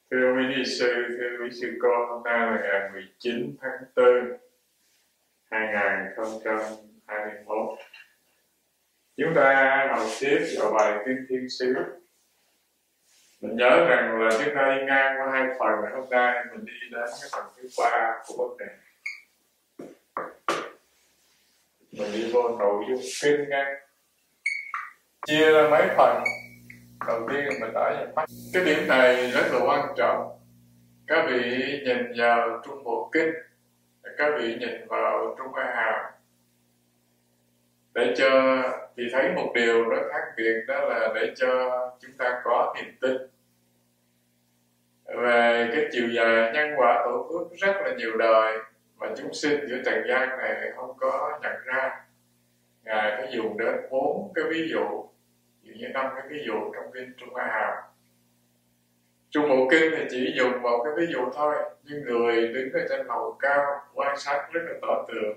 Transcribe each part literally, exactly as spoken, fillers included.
Thưa quý ni sư, thưa quý sư cô, hôm nay là ngày mười chín tháng tư hai nghìn không trăm hai mươi mốt. Chúng ta học tiếp vào bài Kinh Thiên Sứ. Mình nhớ rằng là chúng ta đi ngang qua hai phần, hôm nay mình đi đến cái phần thứ ba của vấn đề. Mình đi vô nội dung kinh nha. Chia ra mấy phần. Đầu tiên mình đã nhận mắt. Cái điểm này rất là quan trọng. Các vị nhìn vào Trung Bộ Kinh, các vị nhìn vào Trung A Hàm, để cho thì thấy một điều rất khác biệt, đó là để cho chúng ta có niềm tin về cái chiều dài nhân quả tổ phước rất là nhiều đời mà chúng sinh giữa trần gian này không có nhận ra. Ngài phải dùng đến bốn cái ví dụ, dụ như năm cái ví dụ trong kinh Trung A Hàm. Trung Bộ Kinh thì chỉ dùng một cái ví dụ thôi, nhưng người đứng ở trên lầu cao quan sát rất là tỏ tường,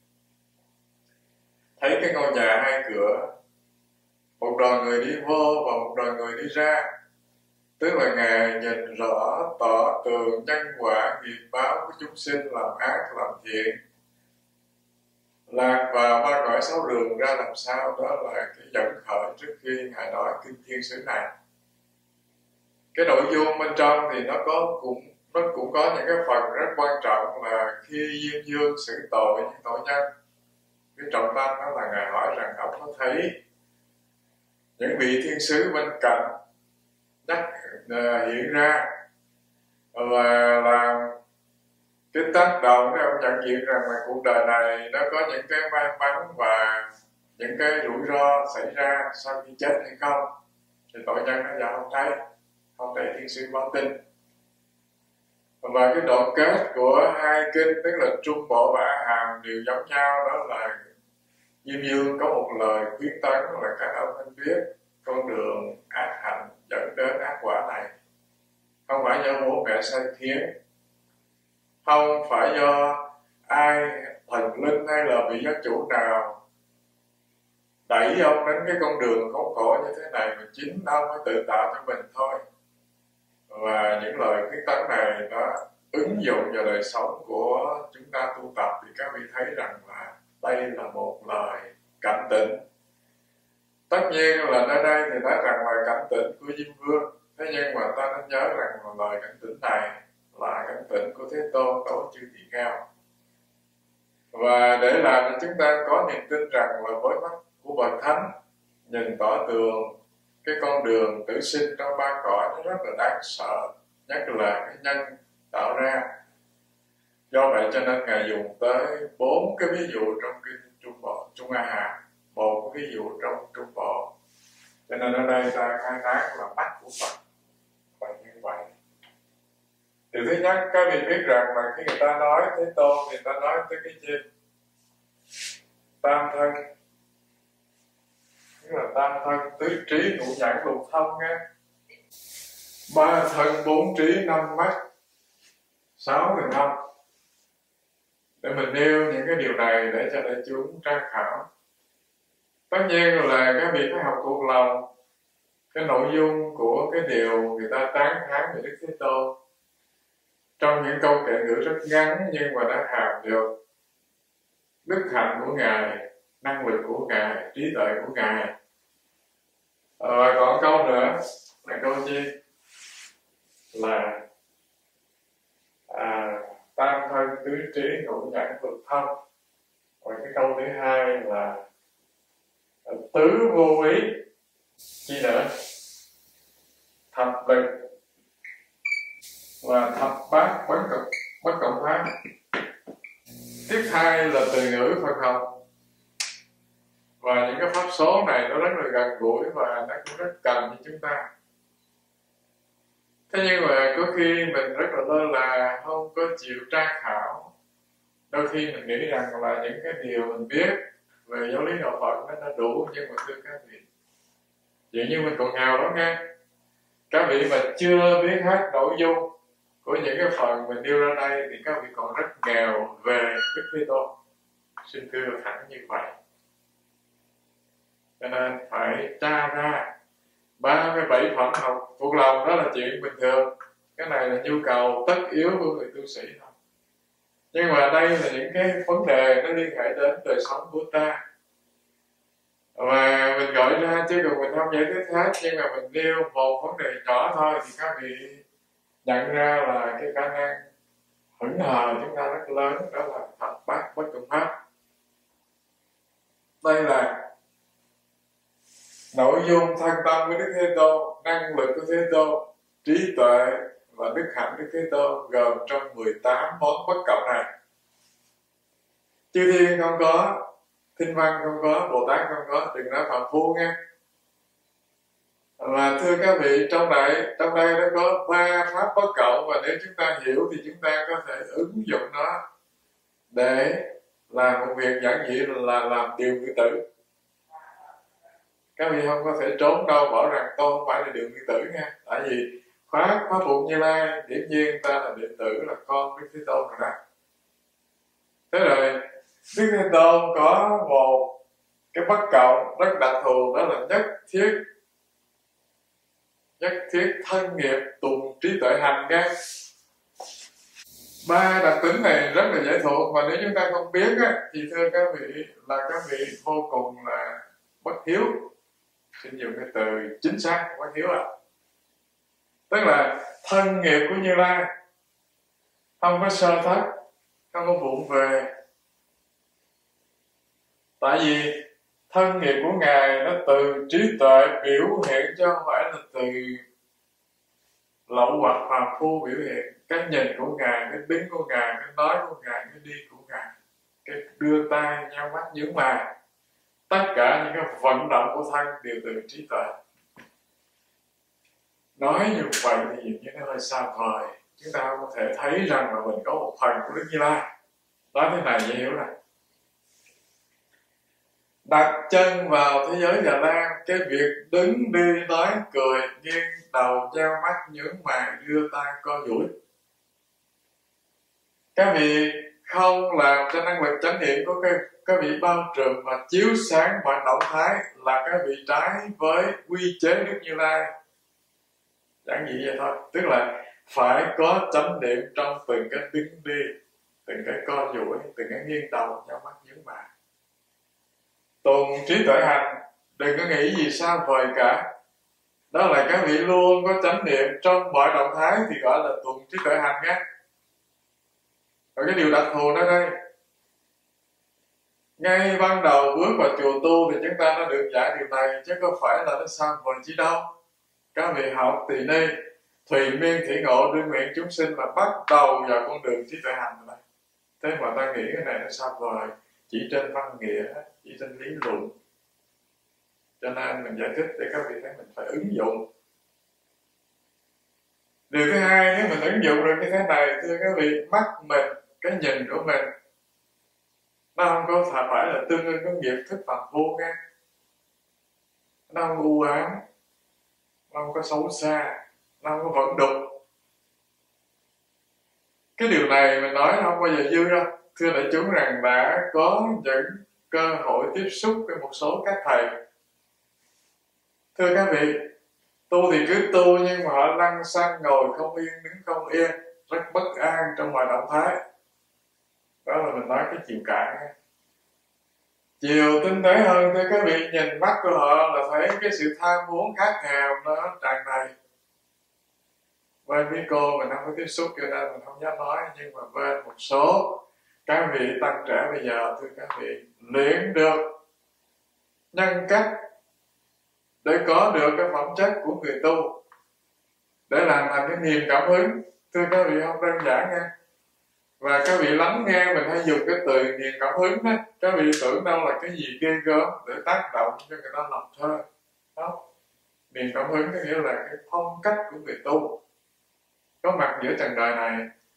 thấy cái ngôi nhà hai cửa, một đoàn người đi vô và một đoàn người đi ra, tức là Ngài nhìn rõ tỏ tường nhân quả nghiệp báo của chúng sinh làm ác làm thiện, lạc vào ba cõi sáu đường ra làm sao. Đó là cái dẫn khởi trước khi Ngài nói Kinh Thiên Sứ này. Cái nội dung bên trong thì nó có cũng nó cũng có những cái phần rất quan trọng, là khi Diêm Dương xử tội những tội nhân. Cái trọng tâm đó là Ngài hỏi rằng ông có thấy những vị thiên sứ bên cạnh nhắc uh, hiện ra và làm cái tác động để ông nhận diện rằng là cuộc đời này nó có những cái may mắn và những cái rủi ro xảy ra sau khi chết hay không. Thì tội nhân nó giờ không thấy, không thể thiên sứ báo tin. Và cái đoạn kết của hai kinh, tức là Trung Bộ và A Hàm, đều giống nhau, đó là Diêm Dương có một lời khuyến tấn là các ông nên biết con đường ác hạnh dẫn đến ác quả này không phải do bố mẹ sai khiến, không phải do ai thần linh hay là vị giáo chủ nào đẩy ông đến cái con đường khốn khổ như thế này, mà chính ông mới tự tạo cho mình thôi. Và những lời khuyến tấn này nó ứng dụng vào đời sống của chúng ta tu tập, thì các vị thấy rằng là đây là một lời cảnh tỉnh. Tất nhiên là nơi đây thì nói rằng là cảnh tỉnh của Diêm Vương, thế nhưng mà ta nên nhớ rằng là lời cảnh tỉnh này là cảnh tỉnh của Thế Tôn tổ chư Tỳ Kheo. Và để làm cho chúng ta có niềm tin rằng là với mắt của bậc thánh nhìn tỏ tường cái con đường tử sinh trong ba cõi nó rất là đáng sợ, nhất là cái nhân tạo ra. Do vậy cho nên Ngài dùng tới bốn cái ví dụ trong kinh Trung Bộ, Trung A Hàm, một cái ví dụ trong Trung Bộ. Cho nên ở đây ta khai thác là mắt của Phật và như vậy. Thì thứ nhất, các vị biết rằng là khi người ta nói Thế Tôn thì người ta nói tới cái gì? Tam thân, tức là tam thân tứ trí ngũ nhãn lục thông nghe. Ba thân bốn trí năm mắt sáu đường năm. Để mình nêu những cái điều này để cho đại chúng tra khảo. Tất nhiên là các vị phải học thuộc lòng cái nội dung của cái điều người ta tán thán về Đức Thế Tôn trong những câu kệ ngữ rất ngắn, nhưng mà đã hàm được đức hạnh của Ngài, năng lực của Ngài, trí tuệ của Ngài. Và còn câu nữa là câu gì? Là à, tam thân tứ trí ngũ nhãn lục thông. Và cái câu thứ hai là tứ vô ý. Chi nữa? Thập lực và thập bát bất cộng bất cộng pháp. Tiếp hai là từ ngữ Phật học. Và những cái pháp số này nó rất là gần gũi và nó cũng rất cần cho chúng ta. Thế nhưng mà có khi mình rất là lơ là, không có chịu tra khảo. Đôi khi mình nghĩ rằng là những cái điều mình biết về giáo lý đạo Phật nó đã đủ, nhưng mà thưa các vị, vậy nhưng mình còn nghèo lắm nghe. Các vị mà chưa biết hết nội dung của những cái phần mình nêu ra đây thì các vị còn rất nghèo về Đức Thế Tôn. Xin thưa thẳng như vậy. Cho nên phải tra ra ba mươi bảy phẩm học thuộc lòng, đó là chuyện bình thường. Cái này là nhu cầu tất yếu của người tu sĩ thôi. Nhưng mà đây là những cái vấn đề nó liên hệ đến đời sống của ta, và mình gọi ra chứ còn mình không giải thích hết. Nhưng mà mình nêu một vấn đề nhỏ thôi thì các vị nhận ra là cái khả năng hững hờ chúng ta rất lớn, đó là thập bát bất cộng pháp. Đây là nội dung thân tâm của Đức Thế Tôn, năng lực của Thế Tôn, trí tuệ và đức hạnh Đức Thế Tôn gồm trong mười tám món bất cộng này. Chư Thiên không có, Thiên Văn không có, Bồ Tát không có, đừng nói phạm phu nghe. Và thưa các vị, trong đây trong đây nó có ba pháp bất cộng, và nếu chúng ta hiểu thì chúng ta có thể ứng dụng nó để làm một việc giản dị là làm điều ngự tử. Các vị không có thể trốn đâu bảo rằng tôi không phải là điều ngự tử nha. Tại vì khóa khóa phụ Như Lai hiển nhiên ta là đệ tử, là con Đức Thế Tôn rồi đó. Thế rồi Đức Thế Tôn có một cái bất cộng rất đặc thù, đó là nhất thiết nhất thiết thân nghiệp tùng trí tuệ hành các. Ba đặc tính này rất là dễ thuộc, và nếu chúng ta không biết á, thì thưa các vị là các vị vô cùng là bất hiếu. Xin dùng cái từ chính xác, bất hiếu ạ. À. Tức là thân nghiệp của Như Lai không có sơ thất, không có vụng về. Tại vì thân nghiệp của Ngài nó từ trí tuệ biểu hiện, chứ không phải là từ lậu hoặc phàm phu biểu hiện. Cái nhìn của Ngài, cái đứng của Ngài, cái nói của Ngài, cái đi của Ngài, cái đưa tay, nhắm mắt, nhướng mày, tất cả những cái vận động của thân đều từ trí tuệ. Nói như vậy thì dường như nó hơi xa vời. Chúng ta không có thể thấy rằng là mình có một phần của Đức Như Lai. Nói thế này dễ hiểu này. Đặt chân vào thế giới Già Lam, cái việc đứng đi nói cười, nghiêng đầu, nheo mắt, nhướng mày, đưa tay co duỗi, các vị không làm cho năng lực chánh niệm của các, các vị bao trùm và chiếu sáng mọi động thái, là các vị trái với quy chế Đức Như Lai. Giản dị vậy thôi. Tức là phải có chánh niệm trong từng cái đứng đi, từng cái co duỗi, từng cái nghiêng đầu, nheo mắt, nhướng mày. Tùng trí tuệ hành, đừng có nghĩ gì xa vời cả. Đó là các vị luôn có chánh niệm trong mọi động thái thì gọi là tùng trí tuệ hành nhé. Và cái điều đặc thù đó đây, ngay ban đầu bước vào chùa tu thì chúng ta đã được dạy điều này, chứ không phải là nó xa vời chi đâu. Các vị học tỳ ni, thùy miên thị ngộ, đương nguyện chúng sinh là bắt đầu vào con đường trí tuệ hành này. Thế mà ta nghĩ cái này nó xa vời, chỉ trên văn nghĩa, chỉ trên lý luận. Cho nên mình giải thích để các vị thấy mình phải ứng dụng. Điều thứ hai, nếu mình ứng dụng được như thế này, thưa các vị, mắt mình, cái nhìn của mình, nó không có phải là tương ưng với nghiệp thức phàm phu nha. Nó không u ám, nó không có xấu xa, nó không có vận đục. Cái điều này mình nói không bao giờ dư đâu. Thưa đại chúng rằng đã có những cơ hội tiếp xúc với một số các thầy. Thưa các vị, tu thì cứ tu, nhưng mà họ lăn xăng ngồi không yên, đứng không yên, rất bất an trong mọi động thái. Đó là mình nói cái chiều cạn. Chiều tinh tế hơn, thưa các vị, nhìn mắt của họ là thấy cái sự tham muốn khát khao nó tràn đầy. Bên với cô mình không có tiếp xúc cho nên mình không dám nói, nhưng mà bên một số các vị tăng trẻ bây giờ, thưa các vị, luyện được nhân cách để có được cái phẩm chất của người tu, để làm thành cái niềm cảm hứng. Thưa các vị, không đơn giản nha. Và các vị lắng nghe mình hay dùng cái từ niềm cảm hứng đó, các vị tưởng đâu là cái gì ghê gớm để tác động cho người ta làm thơ. Đó, niềm cảm hứng có nghĩa là cái phong cách của người tu có mặt giữa trần đời này.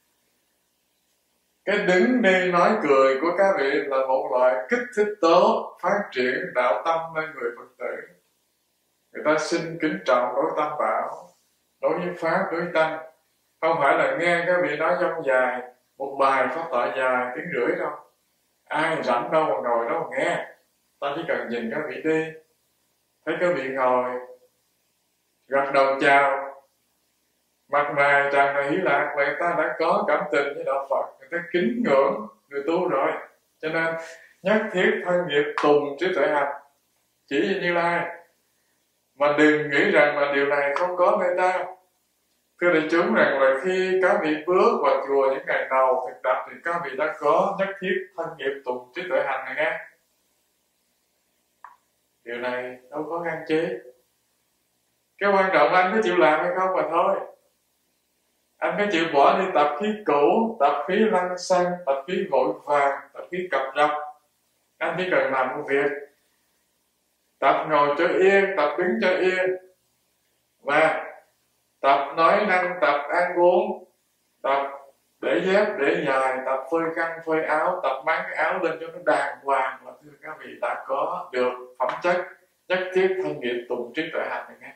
Cái đứng đi nói cười của các vị là một loại kích thích tố phát triển đạo tâm lên người Phật tử. Người ta xin kính trọng đối tam bảo, đối với pháp, đối với tăng. Không phải là nghe các vị nói dông dài một bài pháp thoại dài tiếng rưỡi đâu. Ai rảnh đâu mà ngồi đó mà nghe. Ta chỉ cần nhìn các vị đi, thấy các vị ngồi gật đầu chào, mặt mày tràn đầy hỷ lạc, người ta đã có cảm tình với đạo Phật, người ta kính ngưỡng người tu rồi, cho nên nhất thiết thân nghiệp tùng trí tuệ hành, chỉ như Như Lai. Mà đừng nghĩ rằng là điều này không có nơi ta. Thưa đại chúng, rằng là khi các vị bước vào chùa những ngày đầu thực tập thì các vị đã có nhất thiết thân nghiệp tùng trí tuệ hành này nghe. Điều này đâu có ngăn chế. Cái quan trọng anh có chịu làm hay không mà thôi. Anh có chịu bỏ đi tập khí cũ, tập khí lăng xăng, tập khí vội vàng, tập khí cập rập. Anh chỉ cần làm một việc: tập ngồi cho yên, tập đứng cho yên, và tập nói năng, tập ăn uống, tập để dép, để dài, tập phơi khăn, phơi áo, tập mang cái áo lên cho nó đàng hoàng. Và thưa các vị, đã có được phẩm chất nhất thiết thân nghiệp tùng trí tuệ hành này nghe.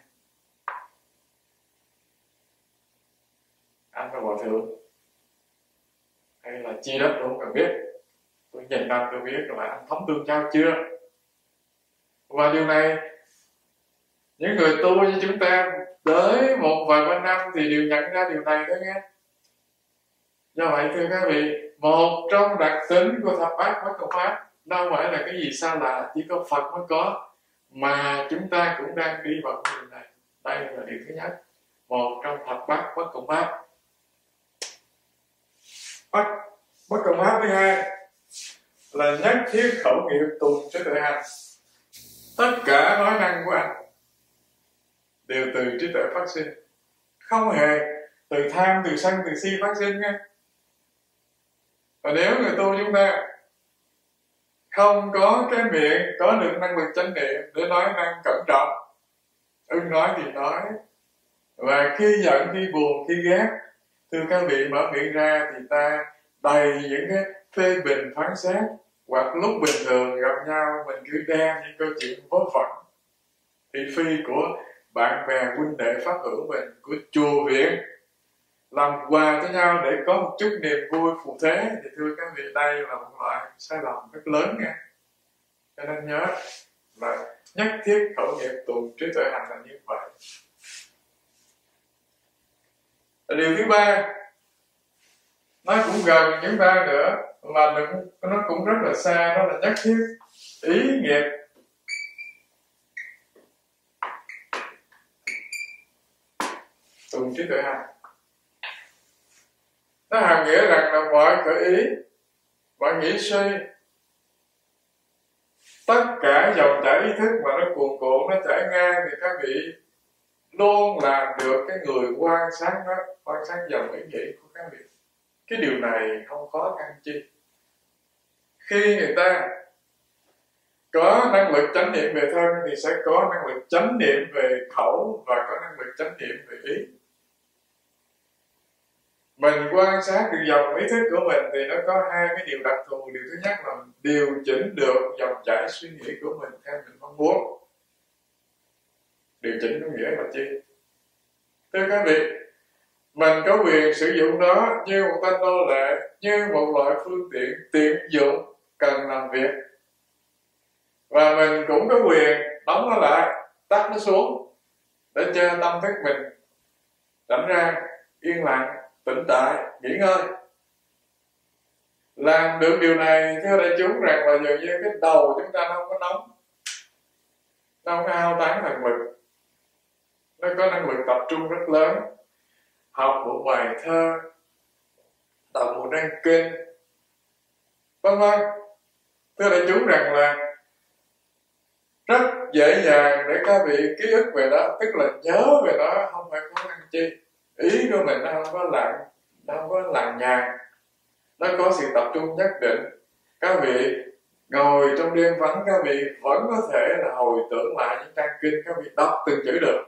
Anh là Hòa Thượng hay là chi đất tôi không cần biết, tôi nhìn năm tôi biết là anh thống tương trao chưa. Và điều này những người tu như chúng ta tới một vài ba năm thì đều nhận ra điều này đó nghe. Do vậy thưa các vị, một trong đặc tính của thập bát bất cộng pháp đâu phải là cái gì xa lạ, chỉ có Phật mới có, mà chúng ta cũng đang đi vào cái điều này. Đây là điều thứ nhất, một trong thập bát bất cộng pháp. Bất, bất cộng pháp thứ hai là nhất thiết khẩu nghiệp tùng trí tuệ hành. Tất cả nói năng của anh đều từ trí tuệ phát sinh, không hề từ tham, từ sân, từ si phát sinh nha. Và nếu người tu chúng ta không có cái miệng, có được năng lực chánh niệm để nói năng cẩn trọng, ưng nói thì nói, và khi giận, khi buồn, khi ghét, thưa các vị, mở miệng ra thì ta đầy những cái phê bình phán xét, hoặc lúc bình thường gặp nhau mình cứ đem những câu chuyện vớ vẩn thị phi của bạn bè huynh đệ pháp hữu mình, của chùa viện, làm quà cho nhau để có một chút niềm vui phụ thế, thì thưa các vị, đây là một loại sai lầm rất lớn nha. Cho nên nhớ là nhất thiết khẩu nghiệp tùng trí tuệ hành là như vậy. Điều thứ ba, nó cũng gần chúng ta nữa, mà nó cũng rất là xa, đó là nhất thiết ý nghiệp. Tùng trí tuệ hành nó hàm nghĩa rằng là mọi khởi ý, mọi nghĩ suy, tất cả dòng chảy ý thức mà nó cuồn cuộn, nó chảy ngang, thì các vị luôn làm được cái người quan sát đó, quan sát dòng ý nghĩ của các vị. Cái điều này không khó khăn chi. Khi người ta có năng lực chánh niệm về thân thì sẽ có năng lực chánh niệm về khẩu và có năng lực chánh niệm về ý. Mình quan sát được dòng ý thức của mình thì nó có hai cái điều đặc thù. Điều thứ nhất là điều chỉnh được dòng chảy suy nghĩ của mình theo mình mong muốn. Điều chỉnh có nghĩa là chi? Thưa các vị, mình có quyền sử dụng nó như một tên nô lệ, như một loại phương tiện tiện dụng cần làm việc. Và mình cũng có quyền đóng nó lại, tắt nó xuống, để cho tâm thức mình rảnh ra, yên lặng, tĩnh tại, nghỉ ngơi. Làm được điều này, thưa đại chúng, rằng là dường như cái đầu chúng ta nó không có nóng, nó không có hao tán năng lực, nó có năng lực tập trung rất lớn. Học một bài thơ, đọc một trang kinh, vân vân. Thưa đại chúng, rằng là rất dễ dàng để các vị ký ức về đó, tức là nhớ về đó, không phải khó khăn chi. Ý của mình nó không có lặng, nó không có lằng nhằng, nó có sự tập trung nhất định. Các vị ngồi trong đêm vắng, các vị vẫn có thể là hồi tưởng lại những trang kinh, các vị đọc từng chữ được.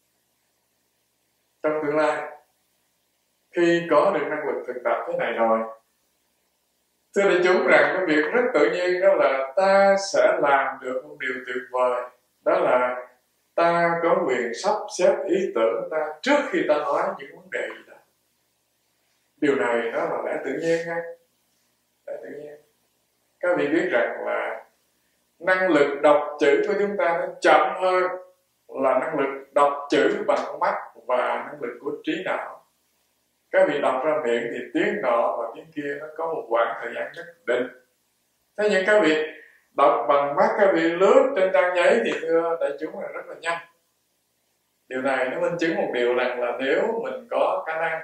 Trong tương lai, khi có được năng lực thực tập thế này rồi, thưa đại chúng, rằng cái việc rất tự nhiên đó là ta sẽ làm được một điều tuyệt vời. Đó là ta có quyền sắp xếp ý tưởng ta trước khi ta nói những vấn đề gì đó. Điều này đó là lẽ tự nhiên ha, lẽ tự nhiên. Các vị biết rằng là năng lực đọc chữ của chúng ta nó chậm hơn là năng lực đọc chữ bằng mắt và năng lực của trí não. các vị đọc ra miệng thì tiếng nọ và tiếng kia nó có một khoảng thời gian nhất định. Thế nhưng các vị đọc bằng mắt, các vị lướt trên trang giấy thì thưa đại chúng là rất là nhanh. Điều này nó minh chứng một điều rằng là nếu mình có khả năng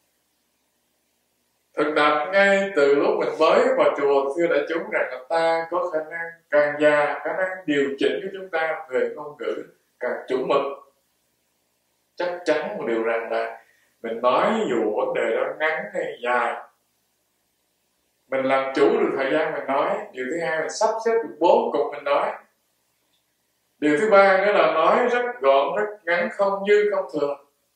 thực tập ngay từ lúc mình mới vào chùa, thưa đại chúng rằng là ta có khả năng càng già, khả năng điều chỉnh của chúng ta về ngôn ngữ càng chuẩn mực. Chắc chắn một điều rằng là mình nói dù vấn đề đó ngắn hay dài, mình làm chủ được thời gian mình nói. Điều thứ hai, mình sắp xếp được bố cục mình nói. Điều thứ ba nữa là nói rất gọn, rất ngắn, không dư không thừa.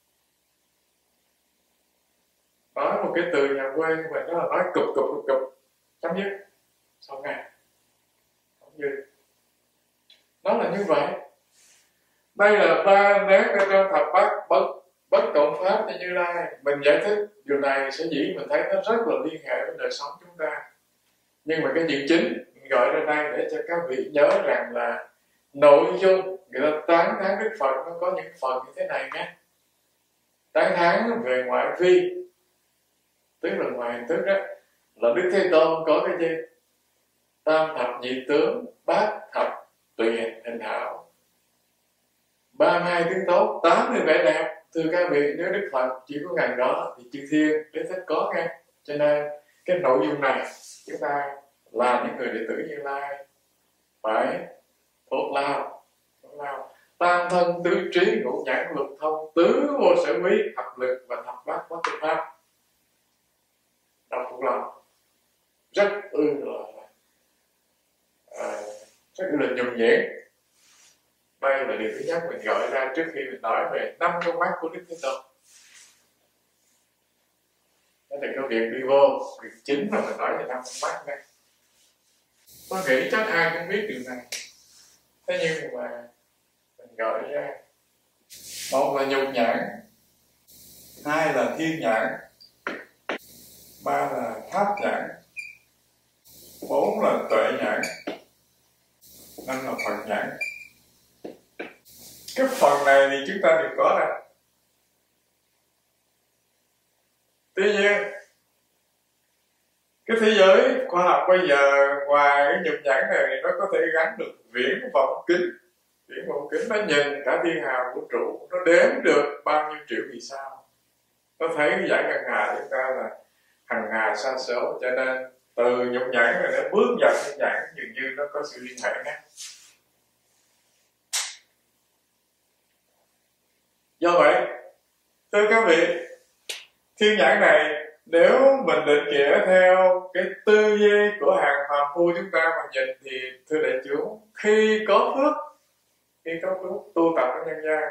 Nói một cái từ nhà quê của mình đó là nói cục cục cục cục, chấm dứt, xong ngày, không dư. Nó là như vậy. Đây là ba nét ở trong thập bát bất bất cộng pháp như Như Lai. Mình giải thích điều này sẽ dĩ mình thấy nó rất là liên hệ với đời sống chúng ta. Nhưng mà cái chuyện chính mình gọi ra đây để cho các vị nhớ rằng là nội dung người ta tán thán Đức Phật nó có những phần như thế này nhé. Tán thán về ngoại vi, tức là ngoài hình thức đó, là Đức Thế Tôn có cái gì? Tam thập nhị tướng, bát thập tùy hình hảo, ba mươi hai tướng tốt, tám mươi vẻ đẹp. Thưa các vị, nếu Đức Phật chỉ có ngàn đó thì chư thiên Đức Thích có nghe. Cho nên cái nội dung này chúng ta là những người đệ tử Như Lai phải thốt lao, thốt lao. Tam thân tứ trí ngũ nhãn lục thông, tứ vô sở quý, thập lực và thập bát bất tư pháp. Đọc thuộc lòng rất ư là à, rất là nhuần nhuyễn. Đây là điều thứ nhất mình gọi ra trước khi mình nói về năm con mắt của Đức Thế Tôn. Đó là cái việc đi vô, việc chính mà mình nói về năm con mắt này. Tôi nghĩ chắc ai cũng biết điều này. Thế nhưng mà mình gọi ra, một là nhục nhãn, hai là thiên nhãn, ba là pháp nhãn, bốn là tuệ nhãn, năm là Phật nhãn. Cái phần này thì chúng ta đều có ra. Tuy nhiên cái thế giới khoa học bây giờ ngoài cái nhục nhãn này thì nó có thể gắn được viễn vọng kính. Viễn vọng kính nó nhìn cả thiên hà vũ trụ, nó đếm được bao nhiêu triệu vì sao. Nó thấy cái giải ngân hà chúng ta là hằng hà sa số. Cho nên từ nhục nhãn này để bước vào thiên nhãn dường như nó có sự liên hệ nhé. Do vậy, thưa các vị, thiên nhãn này nếu mình định nghĩa theo cái tư duy của hàng phàm phu chúng ta mà nhìn thì thưa đại chúng, khi có phước, khi có phước tu tập của nhân gian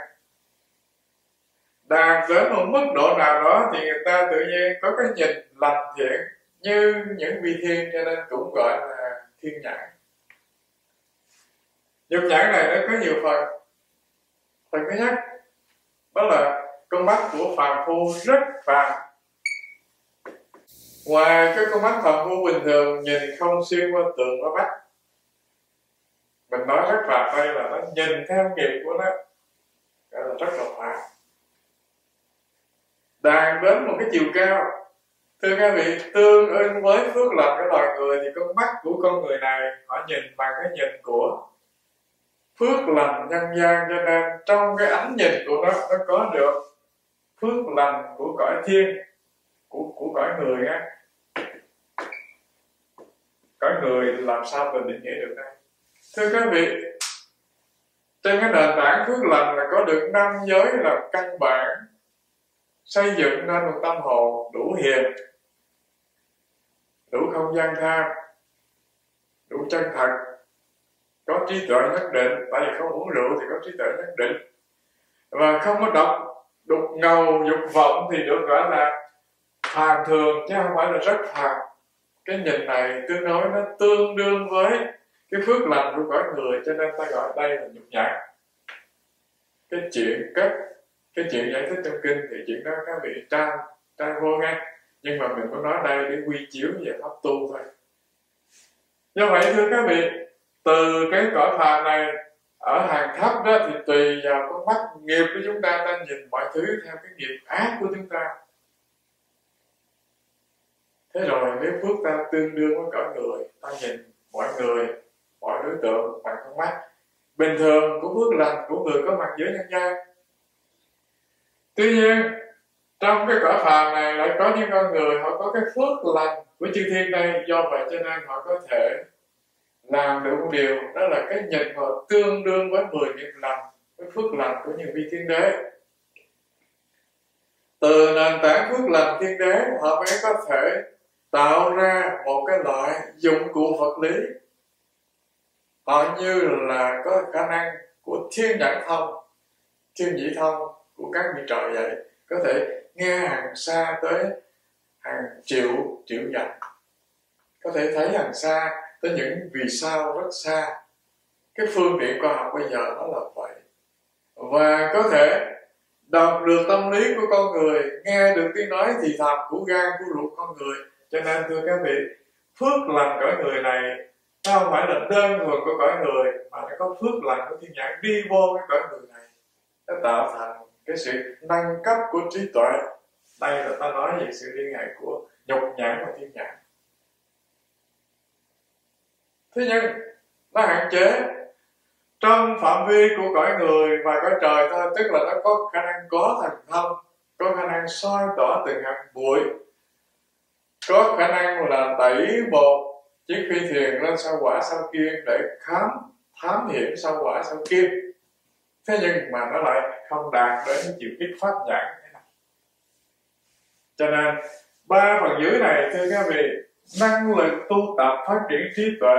đạt đến một mức độ nào đó thì người ta tự nhiên có cái nhìn lành thiện như những vị thiên, cho nên cũng gọi là thiên nhãn. Nhục nhãn này nó có nhiều phần. Phần thứ nhất đó là con mắt của phàm phu rất phàm. Ngoài cái con mắt phàm phu bình thường nhìn không xuyên qua tường qua vách, mình nói rất phàm đây là nó nhìn theo nghiệp của nó, gọi là rất là phàm. Đạt đến một cái chiều cao, thưa các vị, tương ứng với phước lành của loài người thì con mắt của con người này họ nhìn bằng cái nhìn của phước lành nhân gian. Cho nên trong cái ánh nhìn của nó, nó có được phước lành của cõi thiên, của, của cõi người á. Cõi người làm sao mình định nghĩa được đây? Thưa các vị, trên cái nền tảng phước lành là có được năm giới là căn bản, xây dựng nên một tâm hồn đủ hiền, đủ không gian tham, đủ chân thật, có trí tuệ nhất định, tại vì không uống rượu thì có trí tuệ nhất định, và không có độc đục ngầu dục vọng thì được gọi là phàm thường chứ không phải là rất phàm. Cái nhìn này tương đối nó tương đương với cái phước lành của cõi người, cho nên ta gọi đây là nhục nhãn. Cái chuyện cất cái chuyện giải thích trong kinh thì chuyện đó các vị tra tra vô nghe, nhưng mà mình có nói đây để quy chiếu về pháp tu thôi. Do vậy thưa các vị, từ cái cõi phàm này ở hàng thấp đó thì tùy vào con mắt nghiệp của chúng ta, ta nhìn mọi thứ theo cái nghiệp ác của chúng ta. Thế rồi nếu phước ta tương đương với cõi người, ta nhìn mọi người, mọi đối tượng bằng con mắt bình thường của phước lành của người có mặt giới nhân gian. Tuy nhiên trong cái cõi phàm này lại có những con người họ có cái phước lành của chư thiên đây, do vậy cho nên họ có thể làm được một điều, đó là cái nhìn họ tương đương với mười nghiệp lành, với phước lành của những vị thiên đế. Từ nền tảng phước lành thiên đế họ mới có thể tạo ra một cái loại dụng cụ vật lý. Họ như là có khả năng của thiên nhãn thông, thiên nhĩ thông của các vị trời vậy, có thể nghe hàng xa tới hàng triệu triệu dặm, có thể thấy hàng xa tới những vì sao rất xa. Cái phương tiện khoa học bây giờ nó là vậy. Và có thể đọc được tâm lý của con người, nghe được tiếng nói thì thầm của gan của ruột con người. Cho nên thưa các vị, phước lành cõi người này nó không phải là đơn thuần của cõi người, mà nó có phước lành của thiên nhãn đi vô cái cõi người này, nó tạo thành cái sự nâng cấp của trí tuệ. Đây là ta nói về sự liên hệ của nhục nhãn và thiên nhãn. Thế nhưng nó hạn chế trong phạm vi của cõi người và cõi trời thôi, tức là nó có khả năng có thần thông, có khả năng soi tỏ từng hạt bụi, có khả năng là đẩy một chiếc phi thuyền lên sao Hỏa sao Kim để khám thám hiểm sao Hỏa sao Kim. Thế nhưng mà nó lại không đạt đến chịu kích pháp nhãn thế này. Cho nên ba phần dưới này thưa các vị, năng lực tu tập phát triển trí tuệ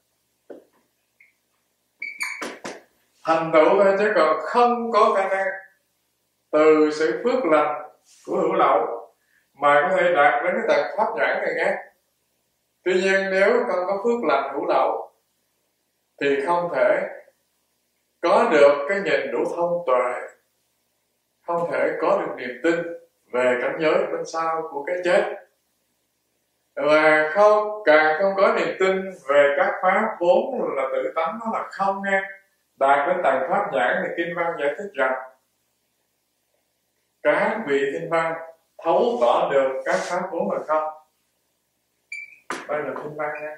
thành tựu thôi, chứ còn không có khả năng từ sự phước lành của hữu lậu mà có thể đạt đến cái tầng pháp nhãn này nghe. Tuy nhiên nếu không có phước lành hữu lậu thì không thể có được cái nhìn đủ thông tuệ, không thể có được niềm tin về cảnh giới bên sau của cái chết, và không càng không có niềm tin về các pháp vốn là tự tánh nó là không nghe. Đạt đến tầng pháp nhãn thì kinh văn giải thích rằng các vị thiên văn thấu tỏ được các pháp vốn là không. Đây là thiên văn nha.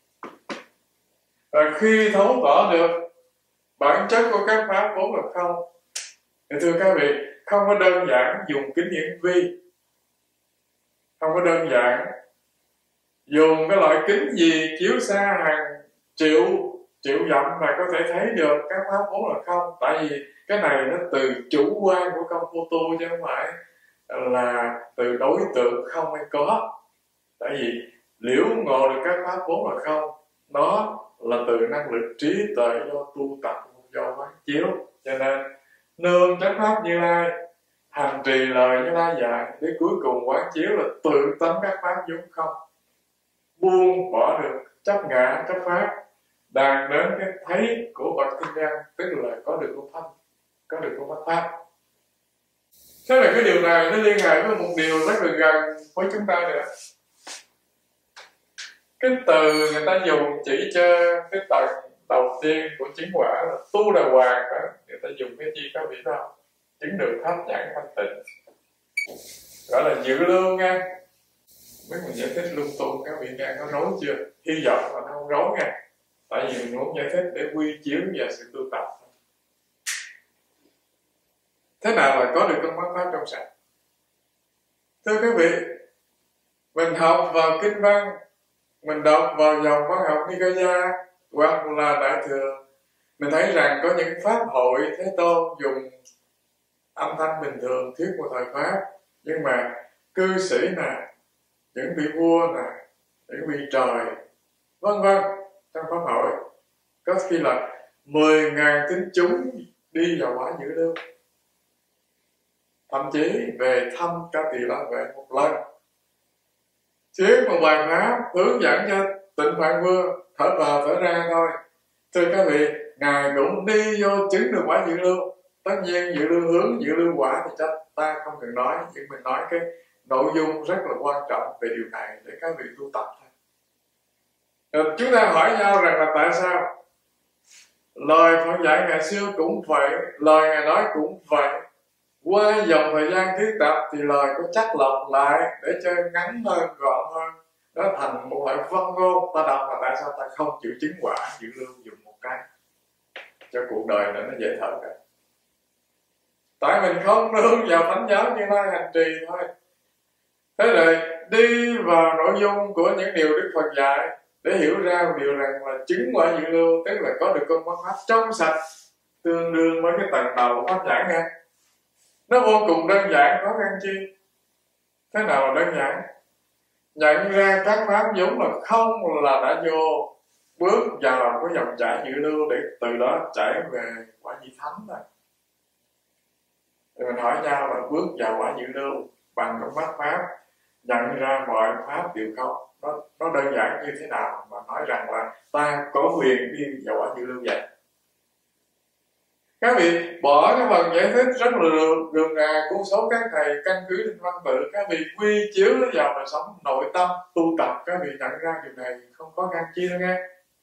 Và khi thấu tỏ được bản chất của các pháp vốn là không thì thưa các vị, không có đơn giản dùng kính hiển vi, không có đơn giản dùng cái loại kính gì chiếu xa hàng triệu triệu dặm mà có thể thấy được các pháp vốn là không. Tại vì cái này nó từ chủ quan của công phu tu, chứ không phải là từ đối tượng không hay có. Tại vì liễu ngộ được các pháp vốn là không, đó là từ năng lực trí tuệ do tu tập, do quán chiếu. Cho nên nương chánh pháp Như Lai, hành trì lời Như Lai dạy, để cuối cùng quán chiếu là tự tánh các pháp vốn không, buông bỏ được chấp ngã chấp pháp, đạt đến cái thấy của bậc thiên nhân, tức là có được công pháp, có được công pháp pháp. Thế là cái điều này nó liên hệ với một điều rất là gần với chúng ta nữa. Cái từ người ta dùng chỉ cho cái tầng đầu tiên của chứng quả là tu đà hoàng đó, người ta dùng cái chi các vị đó, chứng được pháp nhãn thanh tịnh, gọi là dự lưu nha. Mấy mình giải thích lung tung các vị nghe có rối chưa? Hy vọng là nó không rối nha. Tại vì mình muốn giải thích để quy chiếu vào sự tu tập. Thế nào là có được công pháp pháp trong sạch? Thưa các vị, mình học vào kinh văn, mình đọc vào dòng văn học Nikaya hoặc là Đại Thừa, mình thấy rằng có những pháp hội Thế Tôn dùng âm thanh bình thường thuyết một thời pháp, nhưng mà cư sĩ nè, những vị vua nè, những vị trời, vân vân, trong pháp hội có khi là mười ngàn tín chúng đi vào quả dự lưu, thậm chí về thăm Ca Tỳ La Vệ một lần, thuyết một bài pháp hướng dẫn cho Tịnh Phạn Vương thở vào thở ra thôi. Thưa các vị, ngài cũng đi vô chứng được quả dự lưu. Tất nhiên dự lưu hướng, dự lưu quả thì chắc ta không cần nói, nhưng mình nói cái nội dung rất là quan trọng về điều này để các vị tu tập thôi. Rồi chúng ta hỏi nhau rằng là tại sao lời Phật dạy ngày xưa cũng vậy, lời ngài nói cũng vậy, qua dòng thời gian thuyết tập thì lời có chắc lọc lại để cho ngắn hơn, gọn hơn, nó thành một loại văn ngôn. Ta đọc mà tại sao ta không chịu chứng quả dự lưu dùng một cái cho cuộc đời này nó dễ thở cả. Tại mình không nương vào thánh giáo Như Lai hành trì thôi. Thế rồi đi vào nội dung của những điều Đức Phật dạy để hiểu ra một điều rằng là chứng quả dự lưu tức là có được con pháp trong sạch, tương đương với cái tầng đầu pháp nhãn nha. Nó vô cùng đơn giản, khó khăn chi. Thế nào là đơn giản? Nhận ra các pháp vốn là không là đã vô, bước vào cái dòng chảy dự lưu để từ đó chảy về quả vị thánh rồi. Thì mình hỏi nhau là bước vào quả dự lưu bằng con mắt pháp, nhận ra mọi pháp đều không. Nó, nó đơn giản như thế nào mà nói rằng là ta có quyền đi vào quả dự lưu vậy? Các vị bỏ cái phần giải thích rất là đường, đường à của số các thầy căn cứ trên văn tự, các vị quy chiếu nó vào đời sống nội tâm tu tập, các vị nhận ra điều này không có gan chi đâu nghe.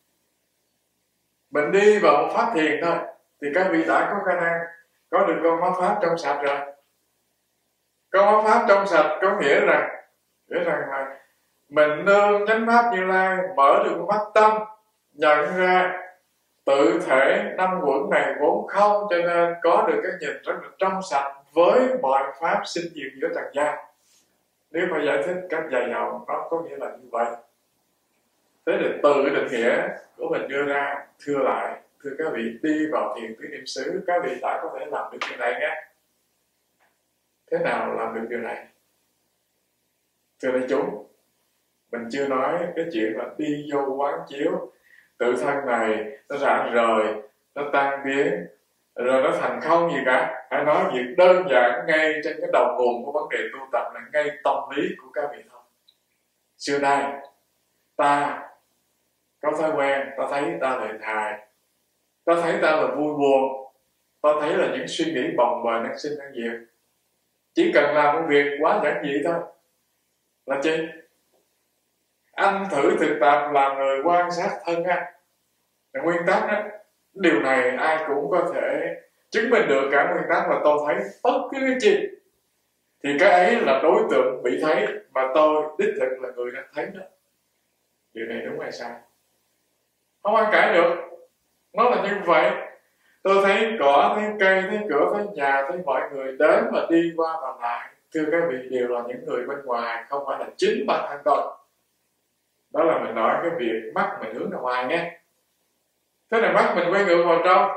Mình đi vào một pháp thiền thôi thì các vị đã có khả năng có được con pháp pháp trong sạch rồi. Con pháp pháp trong sạch có nghĩa rằng nghĩa rằng là mình nương chánh pháp Như Lai mở được mắt tâm, nhận ra tự thể năm quẩn này vốn không, cho nên có được cái nhìn rất là trong sạch với mọi pháp sinh diệt giữa trần gian. Nếu mà giải thích cách dài dòng, nó có nghĩa là như vậy. Thế thì từ cái định nghĩa của mình đưa ra, thưa lại, thưa các vị, đi vào thiền tứ niệm xứ, các vị đã có thể làm được điều này nhé. Thế nào làm được điều này? Thưa đại chúng, mình chưa nói cái chuyện là đi vô quán chiếu tự thân này nó rã rời, nó tan biến, rồi nó thành không gì cả. Hãy nói việc đơn giản ngay trên cái đầu nguồn của vấn đề tu tập là ngay tâm lý của các vị thôi. Xưa nay ta có thói quen, ta thấy ta lời thài, ta thấy ta là vui buồn, ta thấy là những suy nghĩ bồng bềnh năng sinh năng diệt. Chỉ cần làm một việc quá giản dị thôi là chi? Anh thử thực tập làm người quan sát thân á, nguyên tắc đó, điều này ai cũng có thể chứng minh được cả nguyên tắc là tôi thấy bất cứ cái gì thì cái ấy là đối tượng bị thấy, mà tôi đích thực là người đang thấy đó. Điều này đúng hay sai? Không ai cãi được, nó là như vậy. Tôi thấy cỏ, thấy cây, thấy cửa, thấy nhà, thấy mọi người đến và đi qua và lại. Thưa các vị, đều là những người bên ngoài, không phải là chính bản thân tôi. Đó là mình nói cái việc mắt mình hướng ra ngoài nghe. Thế là mắt mình quay ngược vào trong.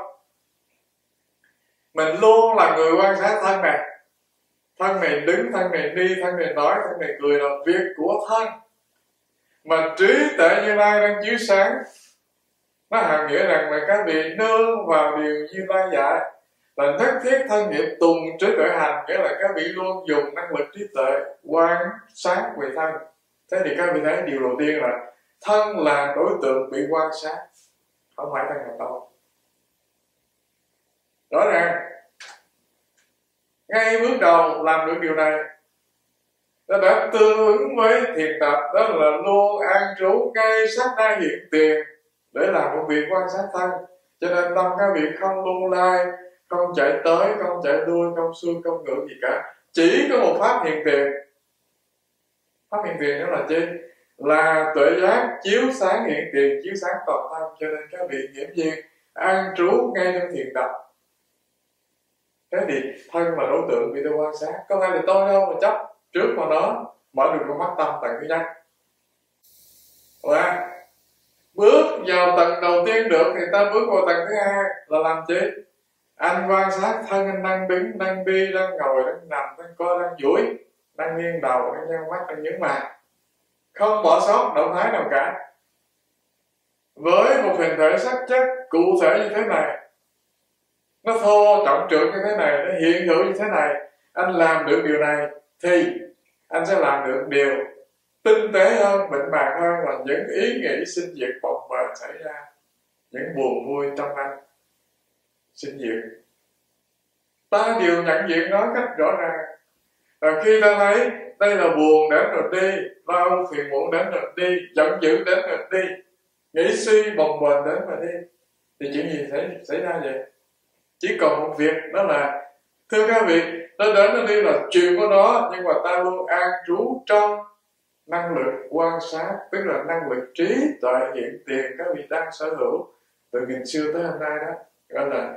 Mình luôn là người quan sát thân này. Thân này đứng, thân này đi, thân này nói, thân này cười là việc của thân. Mà trí tuệ Như Lai đang chiếu sáng. Nó hàm nghĩa rằng là các vị nương vào điều Như Lai dạy là nhất thiết thân nghiệp tùng trí tuệ hành, nghĩa là các vị luôn dùng năng lực trí tuệ quan sát về thân. Thế thì các vị thấy điều đầu tiên là thân là đối tượng bị quan sát, không phải thân là tôi. Rõ ràng ngay bước đầu làm được điều này, nó đã tương ứng với thiền tập, đó là luôn an trú ngay sát na hiện tiền để làm một việc quan sát thân. Cho nên tâm các vị không lưu lai, không chạy tới, không chạy lui, không xuôi, không ngược gì cả. Chỉ có một pháp hiện tiền. Pháp hiện tiền đó là chi? Là tuệ giác chiếu sáng hiện tiền, chiếu sáng toàn thân. Cho nên các vị nghiễm nhiên an trú ngay trong thiền tập. Thế thì thân là đối tượng bị tôi quan sát, có phải là tôi đâu mà chấp trước vào đó, mở được con mắt tâm tầng thứ nhất. Và bước vào tầng đầu tiên được thì ta bước vào tầng thứ hai là làm chi? Anh quan sát thân anh đang đứng, đang đi, đang ngồi, đang nằm, đang co, đang duỗi, đang nghiêng đầu, đang nhăn mắt, đang nhướng mày, không bỏ sót động thái nào cả. Với một hình thể sắc chất cụ thể như thế này, nó thô trọng trượng như thế này, nó hiện hữu như thế này, anh làm được điều này thì anh sẽ làm được điều tinh tế hơn, mịn màng hơn là những ý nghĩ sinh diệt bồng bềnh xảy ra, những buồn vui trong anh sinh diệt. Ta đều nhận diện nó cách rõ ràng. Và khi ta thấy đây là buồn đến rồi đi, lo âu phiền muộn đến rồi đi, giận dữ đến rồi đi, nghĩ suy bồng bềnh đến rồi đi, thì chuyện gì xảy, xảy ra vậy? Chỉ còn một việc, đó là thưa các vị, nó đến nó đi là chuyện của nó, nhưng mà ta luôn an trú trong năng lực quan sát, tức là năng lực trí tuệ hiện tiền các vị đang sở hữu từ nghìn xưa tới hôm nay đó, gọi là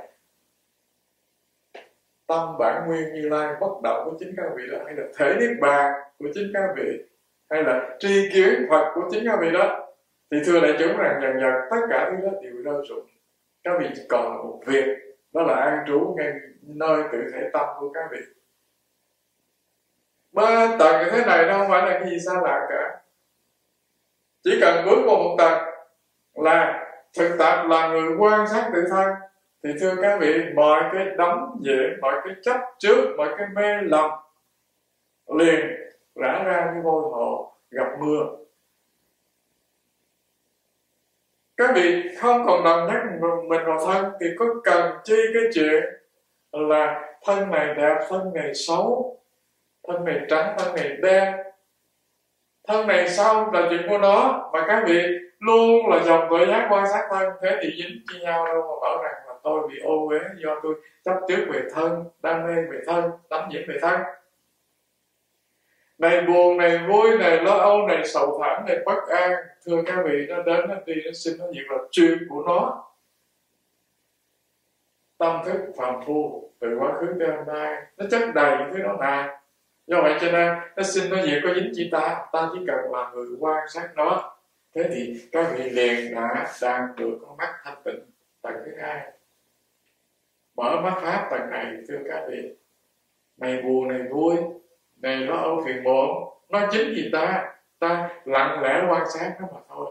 tâm bản nguyên Như Lai bất động của chính các vị đó, hay là thể niết bàn của chính các vị, hay là tri kiến Phật của chính các vị đó, thì thưa đại chúng rằng dần dần tất cả thứ đó đều rơi rụng. Các vị chỉ còn một việc, đó là an trú ngay nơi tự thể tâm của các vị. Ba tầng như thế này nó không phải là cái gì xa lạ cả. Chỉ cần bước qua một tầng là thực tập là người quan sát tự thân, thì thưa các vị, mọi cái đắm nhiễm, mọi cái chấp trước, mọi cái mê lầm liền rã ra như vôi hồ gặp mưa. Các vị không còn đồng nhắc mình vào thân thì có cần chi cái chuyện là thân này đẹp, thân này xấu, thân này trắng, thân này đen, thân này sau là chuyện của nó, mà các vị luôn là dòng tuệ giác quan sát thân, thế thì dính chi nhau đâu mà bảo rằng là tôi bị ô uế do tôi chấp trước về thân, đam mê về thân, đắm nhiễm về thân. Này buồn, này vui, này lo âu, này sầu thảm, này bất an, thưa các vị, nó đến, nó đi, nó sinh, nó diệt là chuyện của nó. Tâm thức phàm phu từ quá khứ tới hôm nay nó chất đầy những thứ đó mà. Do vậy cho nên nó sinh nó diệt có dính chỉ ta, ta chỉ cần là người quan sát nó. Thế thì các vị liền đã đang được con mắt thanh tịnh tầng thứ hai. Mở mắt pháp tầng này, thưa các vị, này buồn, này vui, này lo âu phiền muộn, nó chính vì ta, ta lặng lẽ quan sát nó mà thôi.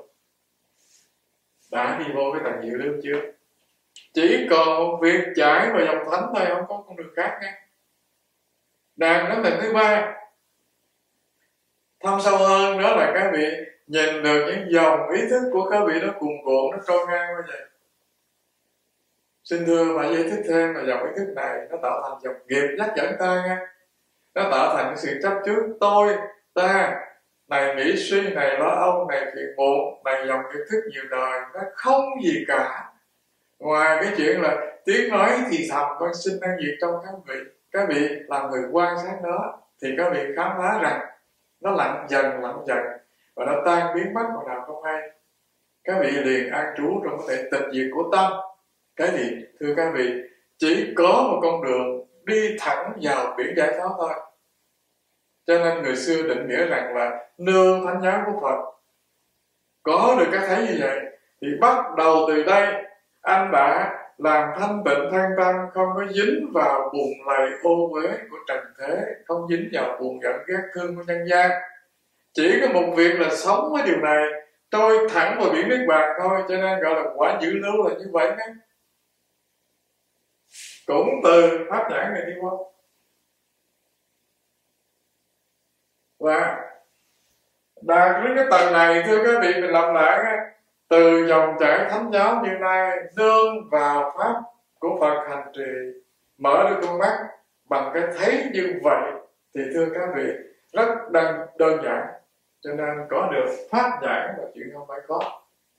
Đã đi vô cái tầng diệu lưu chưa? Chỉ còn một việc chảy vào dòng thánh thôi, không có con đường khác nha. Đàn đến tầng thứ ba, thâm sâu hơn đó là các vị nhìn được những dòng ý thức của các vị nó cuồn cuộn, nó trôi ngang qua vậy. Xin thưa mà giải thích thêm là dòng ý thức này nó tạo thành dòng nghiệp dắt dẫn ta nha. Nó tạo thành cái sự chấp trước tôi, ta, này nghĩ suy, này lo âu, này phiền muộn, này dòng nghiệp thức nhiều đời. Nó không gì cả ngoài cái chuyện là tiếng nói thì thầm con sinh năng diệt trong các vị. Các vị làm người quan sát nó thì các vị khám phá rằng nó lặng dần lặng dần và nó tan biến mất còn nào không hay. Các vị liền an trú trong cái thể tịch diệt của tâm. Cái thì thưa các vị, chỉ có một con đường đi thẳng vào biển giải thoát thôi. Cho nên người xưa định nghĩa rằng là nương thánh giáo của Phật. Có được cái thấy như vậy thì bắt đầu từ đây anh đã làm thanh tịnh thân tâm, không có dính vào buồn lầy ô uế của trần thế, không dính vào buồn giận ghét thương của nhân gian. Chỉ có một việc là sống với điều này, trôi thẳng vào biển nước bạc thôi, cho nên gọi là quả dự lưu là như vậy đó. Cũng từ pháp nhãn này đi qua. Và đạt đến cái tầng này, thưa các vị, mình làm lại từ dòng chảy thánh giáo Như Lai nương vào pháp của Phật hành trì, mở được con mắt bằng cái thấy như vậy, thì thưa các vị, rất đơn, đơn giản. Cho nên có được pháp nhãn là chuyện không phải khó.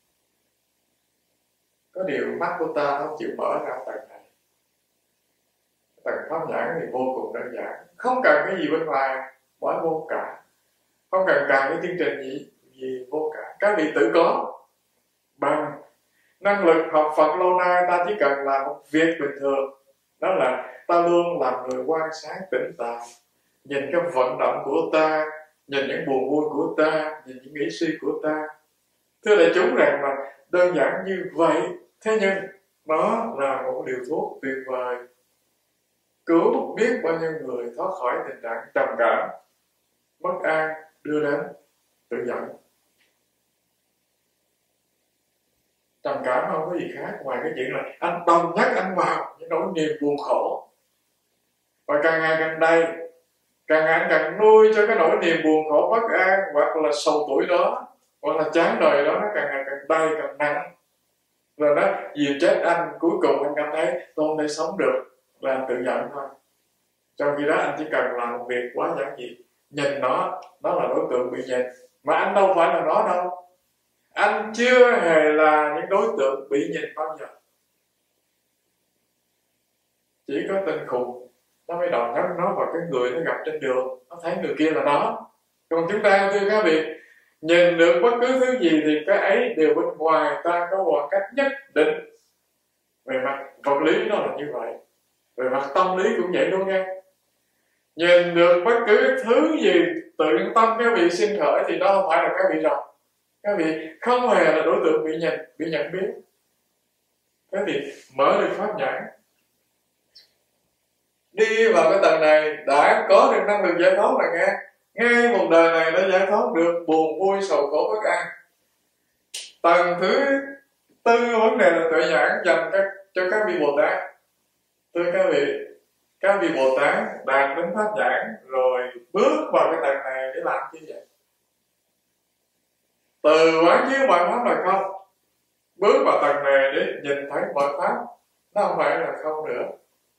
Có điều mắt của ta không chịu mở ra tầng này. Tầng pháp nhãn thì vô cùng đơn giản, không cần cái gì bên ngoài, bỏ vô cả, không cần cần cái chương trình gì gì vô cả. Các vị tự có bằng năng lực học Phật lâu nay. Ta chỉ cần làm một việc bình thường, đó là ta luôn làm người quan sát tỉnh táo, nhìn cái vận động của ta, nhìn những buồn vui của ta, nhìn những nghĩ suy của ta. Thưa đại chúng rằng mà đơn giản như vậy, thế nhưng nó là một điều thuốc tuyệt vời, cứu biết bao nhiêu người thoát khỏi tình trạng trầm cảm, bất an đưa đến tự giận. Trầm cảm không có gì khác ngoài cái chuyện là anh đồng nhắc anh vào những nỗi niềm buồn khổ, và càng ngày càng đây, càng ngày càng nuôi cho cái nỗi niềm buồn khổ bất an hoặc là sầu tuổi đó, hoặc là chán đời đó, nó càng ngày càng đầy càng nặng, rồi nó vì chết anh, cuối cùng anh cảm thấy tôi không thể sống được, là tự giận thôi. Trong khi đó anh chỉ cần làm một việc quá giản dị, nhìn nó, nó là đối tượng bị nhìn, mà anh đâu phải là nó đâu. Anh chưa hề là những đối tượng bị nhìn bao giờ. Chỉ có tên khùng nó mới đòi nhắc nó vào cái người nó gặp trên đường, nó thấy người kia là nó, Còn chúng ta thưa các vị, nhìn được bất cứ thứ gì thì cái ấy đều bên ngoài ta có khoảng cách nhất định. Về mặt vật lý nó là như vậy, về mặt tâm lý cũng vậy luôn nha. Nhìn được bất cứ thứ gì tự tâm các vị sinh khởi thì đó không phải là các vị rồi. Các vị không hề là đối tượng bị nhận, bị nhận biết. Các vị mở được pháp nhãn, đi vào cái tầng này đã có được năng lực giải thoát là nghe. Ngay một đời này đã giải thoát được buồn vui sầu khổ bất an. Tầng thứ tư vấn đề là tuệ nhãn dành các, cho các vị Bồ Tát. Thưa các vị, các vị Bồ Tát đạt đến pháp nhãn rồi bước vào cái tầng này để làm chi vậy? Từ quán chiếu mọi pháp là không, bước vào tầng này để nhìn thấy mọi pháp nó không phải là không nữa.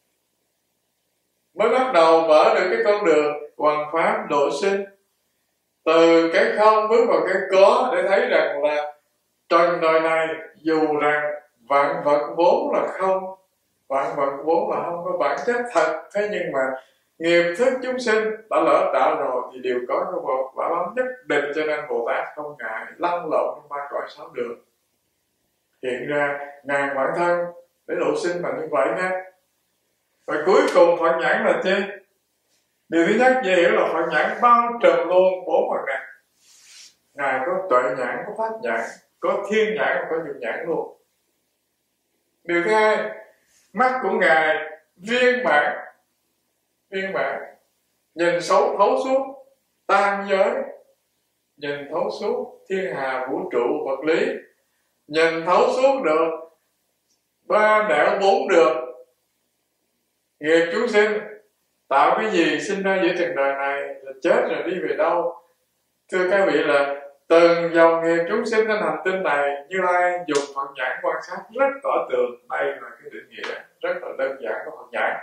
Mới bắt đầu mở được cái con đường hoàn pháp độ sinh, từ cái không bước vào cái có, để thấy rằng là trần đời này dù rằng vạn vật vốn là không, vạn vật vốn là không có bản chất thật, thế nhưng mà nghiệp thức chúng sinh đã lỡ tạo rồi thì đều có cái quả báo nhất định, cho nên Bồ Tát không ngại lăn lộn trong ba cõi sáu đường, hiện ra ngàn bản thân để độ sinh bằng như vậy ha. Và cuối cùng Phật nhãn là chi? Điều thứ nhất dễ hiểu là Phật nhãn bao trùm luôn bốn phần này. Ngài có tuệ nhãn, có pháp nhãn, có thiên nhãn và có dục nhãn luôn. Điều thứ hai, mắt của Ngài viên mãn, viên mãn, nhìn xấu thấu suốt tam giới, nhìn thấu suốt thiên hà vũ trụ vật lý, nhìn thấu suốt được ba nẻo bốn đường nghiệp chúng sinh, tạo cái gì sinh ra giữa trần đời này, là chết rồi đi về đâu. Thưa các vị, là từng dòng nghiệp chúng sinh trên hành tinh này, Như Lai dùng Phật nhãn quan sát rất tỏ tường. Đây là cái định nghĩa rất là đơn giản của Phật nhãn.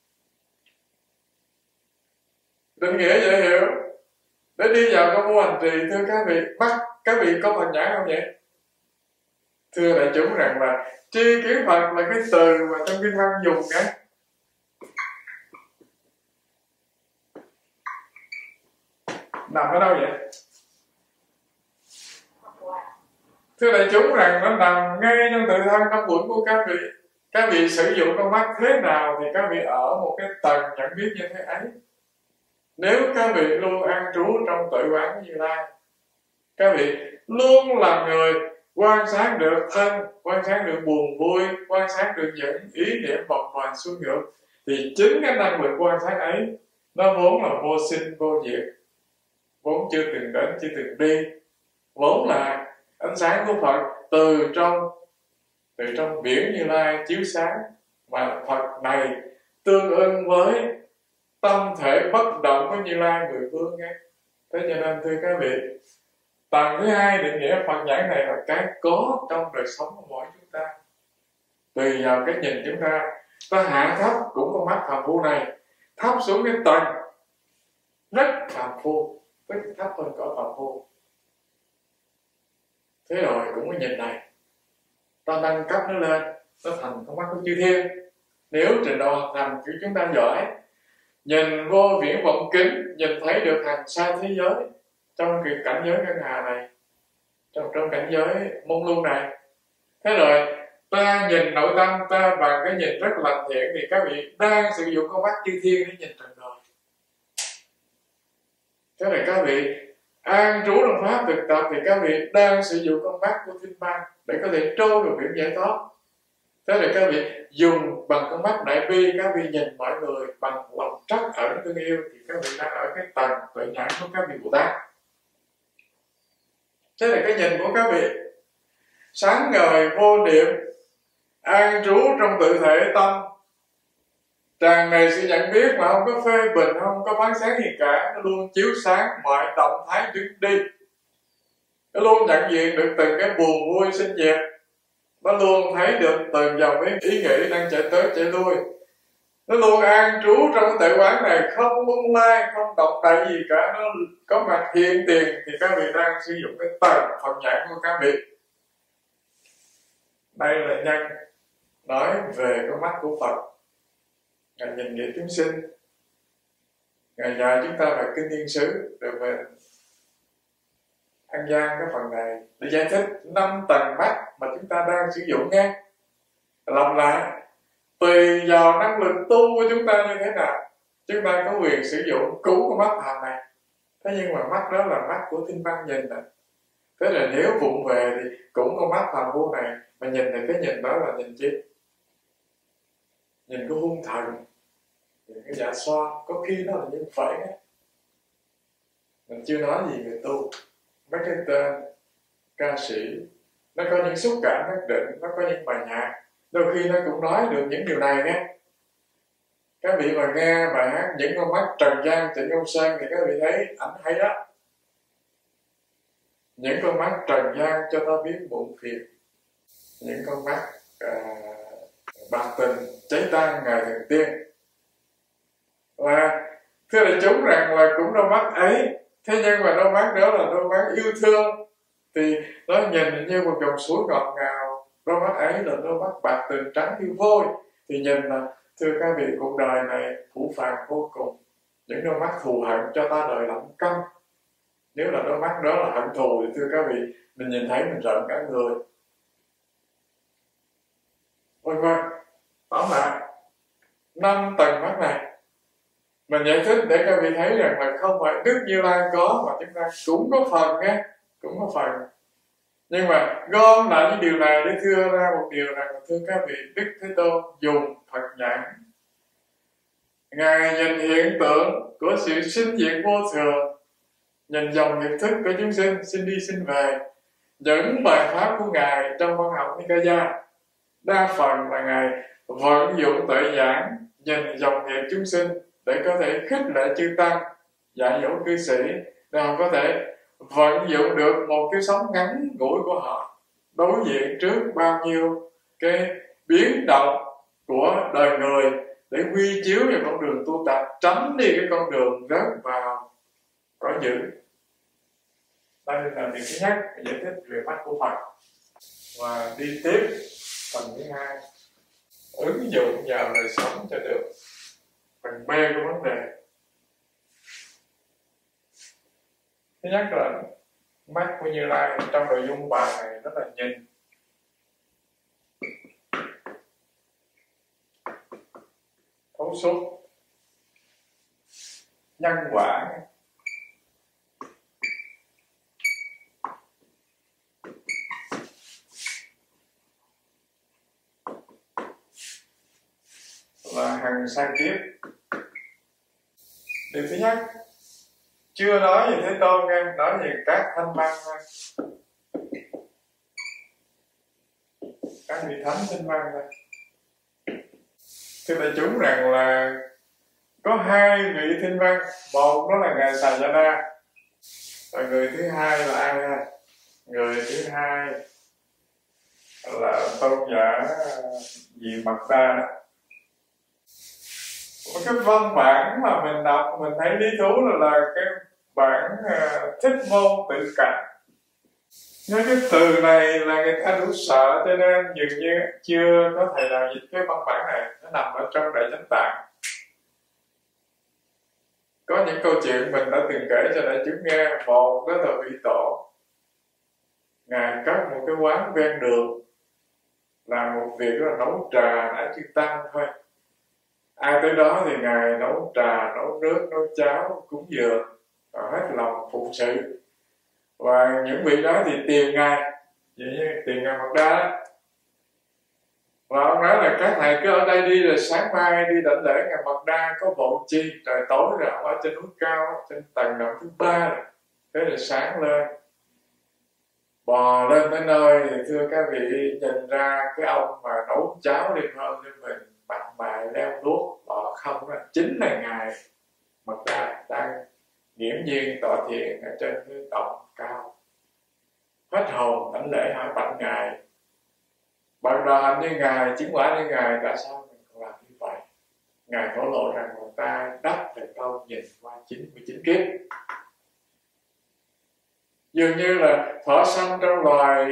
Định nghĩa dễ hiểu để đi vào công phu hành trì. Thưa các vị, bắt các vị có Phật nhãn không vậy? Thưa đại chúng rằng là tri kiến Phật là cái từ mà trong kinh văn dùng cái nằm ở đâu vậy? Thưa đại chúng rằng nó nằm ngay trong tự thân tâm bổn của các vị. Các vị sử dụng con mắt thế nào thì các vị ở một cái tầng nhận biết như thế ấy. Nếu các vị luôn an trú trong tự quán Như Lai, các vị luôn là người quan sát được thân, quan sát được buồn vui, quan sát được những ý niệm vòng hoàn xuôi ngược, thì chính cái năng lực quan sát ấy nó vốn là vô sinh vô diệt, vốn chưa từng đến chưa từng đi, vốn là ánh sáng của Phật từ trong từ trong biển Như Lai chiếu sáng, mà Phật này tương ưng với tâm thể bất động của Như Lai mười phương nghe. Thế cho nên thưa các vị, tầng thứ hai định nghĩa Phật nhãn này là cái có trong đời sống của mỗi chúng ta. Tùy vào cái nhìn chúng ta, ta hạ thấp cũng con mắt phàm phu này, thấp xuống cái tầng rất phàm phu, tức thấp hơn cỡ phàm phu. Thế rồi cũng cái nhìn này, ta nâng cấp nó lên, nó thành con mắt của chư thiên. Nếu trình độ học hành của chúng ta giỏi, nhìn vô viễn vọng kính, nhìn thấy được hàng xa thế giới trong cái cảnh giới ngân hà này, trong trong cảnh giới mông lung này. Thế rồi ta nhìn nội tâm ta bằng cái nhìn rất lành thiện, thì các vị đang sử dụng con mắt chư thiên để nhìn trần đời. Thế rồi các vị an trú trong pháp thực tập thì các vị đang sử dụng con mắt của thiên bang để có thể trôi được biển giải thoát. Thế rồi các vị dùng bằng con mắt đại bi, các vị nhìn mọi người bằng lòng trắc ẩn thương yêu, thì các vị đang ở cái tầng tuệ nhãn của các vị Bồ Tát. Thế là cái nhìn của các vị sáng ngời vô niệm, an trú trong tự thể tâm, tràn đầy sự nhận biết mà không có phê bình, không có phán xét gì cả. Nó luôn chiếu sáng mọi động thái đứng đi, nó luôn nhận diện được từng cái buồn vui sinh diệt, nó luôn thấy được từng dòng ý, ý nghĩ đang chạy tới chạy lui. Nó luôn an trú trong cái tự quán này, không lung lai, không động đậy gì cả, nó có mặt hiện tiền. Thì các vị đang sử dụng cái tầng Phật nhãn của các vị. Đây là nhân nói về con mắt của Phật. Ngài nhìn nghiệp chúng sinh, Ngài dạy chúng ta về kinh thiên sứ, được về ăn gian cái phần này để giải thích năm tầng mắt mà chúng ta đang sử dụng nha. Lặp lại, tùy vào năng lực tu của chúng ta như thế nào, chúng ta có quyền sử dụng cứu của mắt phàm này. Thế nhưng mà mắt đó là mắt của thiên văn nhìn nè. Thế là nếu vụng về thì cũng con mắt phàm phu này mà nhìn thì cái nhìn đó là nhìn chi? Nhìn có hung thần, nhìn cái dạ xoa, có khi nó là như vậy á. Mình chưa nói gì về tu. Mấy cái tên ca sĩ nó có những xúc cảm nhất định, nó có những bài nhạc, đôi khi nó cũng nói được những điều này nhé. Các vị mà nghe bài hát Những Con Mắt Trần gian Trịnh Công Sơn thì các vị thấy ảnh hay đó. Những con mắt trần gian cho ta biết muộn phiền, những con mắt à, bạc tình cháy tan ngày thần tiên. Và thưa đại chúng rằng là cũng đôi mắt ấy, thế nhưng mà đôi mắt đó là đôi mắt yêu thương, thì nó nhìn như một dòng suối ngọt ngào. Đôi mắt ấy là đôi mắt bạc tình trắng như vôi, thì nhìn là thưa các vị cuộc đời này phũ phàng vô cùng. Những đôi mắt thù hận cho ta đời lạnh căm. Nếu là đôi mắt đó là hận thù thì thưa các vị, mình nhìn thấy mình rợn cả người. Vâng vâng, tóm lại năm tầng mắt này mình giải thích để các vị thấy rằng là không phải Đức Như Lai có, mà chúng ta cũng có phần nghe, cũng có phần. Nhưng mà gom lại những điều này để thưa ra một điều rằng là thưa các vị, Đức Thế Tôn dùng Phật nhãn, Ngài nhìn hiện tượng của sự sinh diệt vô thường, nhìn dòng nghiệp thức của chúng sinh sinh đi sinh về. Những bài pháp của Ngài trong văn học Nikaya đa phần là Ngài vận dụng tuệ nhãn nhìn dòng nghiệp chúng sinh để có thể khích lệ chư tăng, dạy dỗ cư sĩ, để họ có thể vận dụng được một cái sống ngắn ngủi của họ đối diện trước bao nhiêu cái biến động của đời người, để quy chiếu vào con đường tu tập, tránh đi cái con đường rớt vào cõi dữ. Đây là điều thứ nhất, giải thích về mắt của Phật. Và đi tiếp phần thứ hai, ứng dụng vào đời sống cho được. Phần B của vấn đề. Thứ nhất là mắt của Như Lai trong nội dung bài này rất là nhìn. Thấu suốt, nhân quả, là hằng sang kiếp. Điều thứ nhất, chưa nói về Thế Tôn nha, nói về các thanh văn thôi. Các vị thánh thanh văn thôi. Thưa đại chúng rằng là có hai vị thanh văn, một đó là Ngài Sajjana, và người thứ hai là ai ha? Người thứ hai là tôn giả gì Mật Đa. Một cái văn bản mà mình đọc mình thấy lý thú là, là cái bản uh, Thích Môn Tự Cảnh. Nói cái từ này là người ta đủ sợ, cho nên dường như chưa có thể nào dịch cái văn bản này. Nó nằm ở trong Đại Chánh Tạng. Có những câu chuyện mình đã từng kể cho đại chúng nghe. Một đó là vị tổ, Ngài cất một cái quán ven đường, làm một việc là nấu trà đã chư tăng thôi. Ai tới đó thì Ngài nấu trà, nấu nước, nấu cháo, cúng dường, và hết lòng phụng sự. Và những vị đó thì tìm Ngài, vậy như tìm Ngài Mật Đa. Và ông nói là các thầy cứ ở đây đi, rồi sáng mai đi đảnh lễ Ngài Mật Đa, có bộ chi, trời tối rồi ông ở trên núi cao, trên tầng động thứ ba rồi. Thế rồi sáng lên, bò lên tới nơi thì thưa các vị nhìn ra cái ông mà nấu cháo đêm hôm cho mình, mặt mày leo luốc, bò không đó, chính là Ngài Mật Đa đang nghiễm nhiên tọa thiền ở trên cái tổng cao. Hết hồn đảnh lễ hỏi bạch Ngài, bạn đồ hành như Ngài, chứng quả như Ngài, tại sao mình còn làm như vậy? Ngài thổ lộ rằng người ta đắc về câu nhìn qua chín mươi chín kiếp. Dường như là thọ sanh trong loài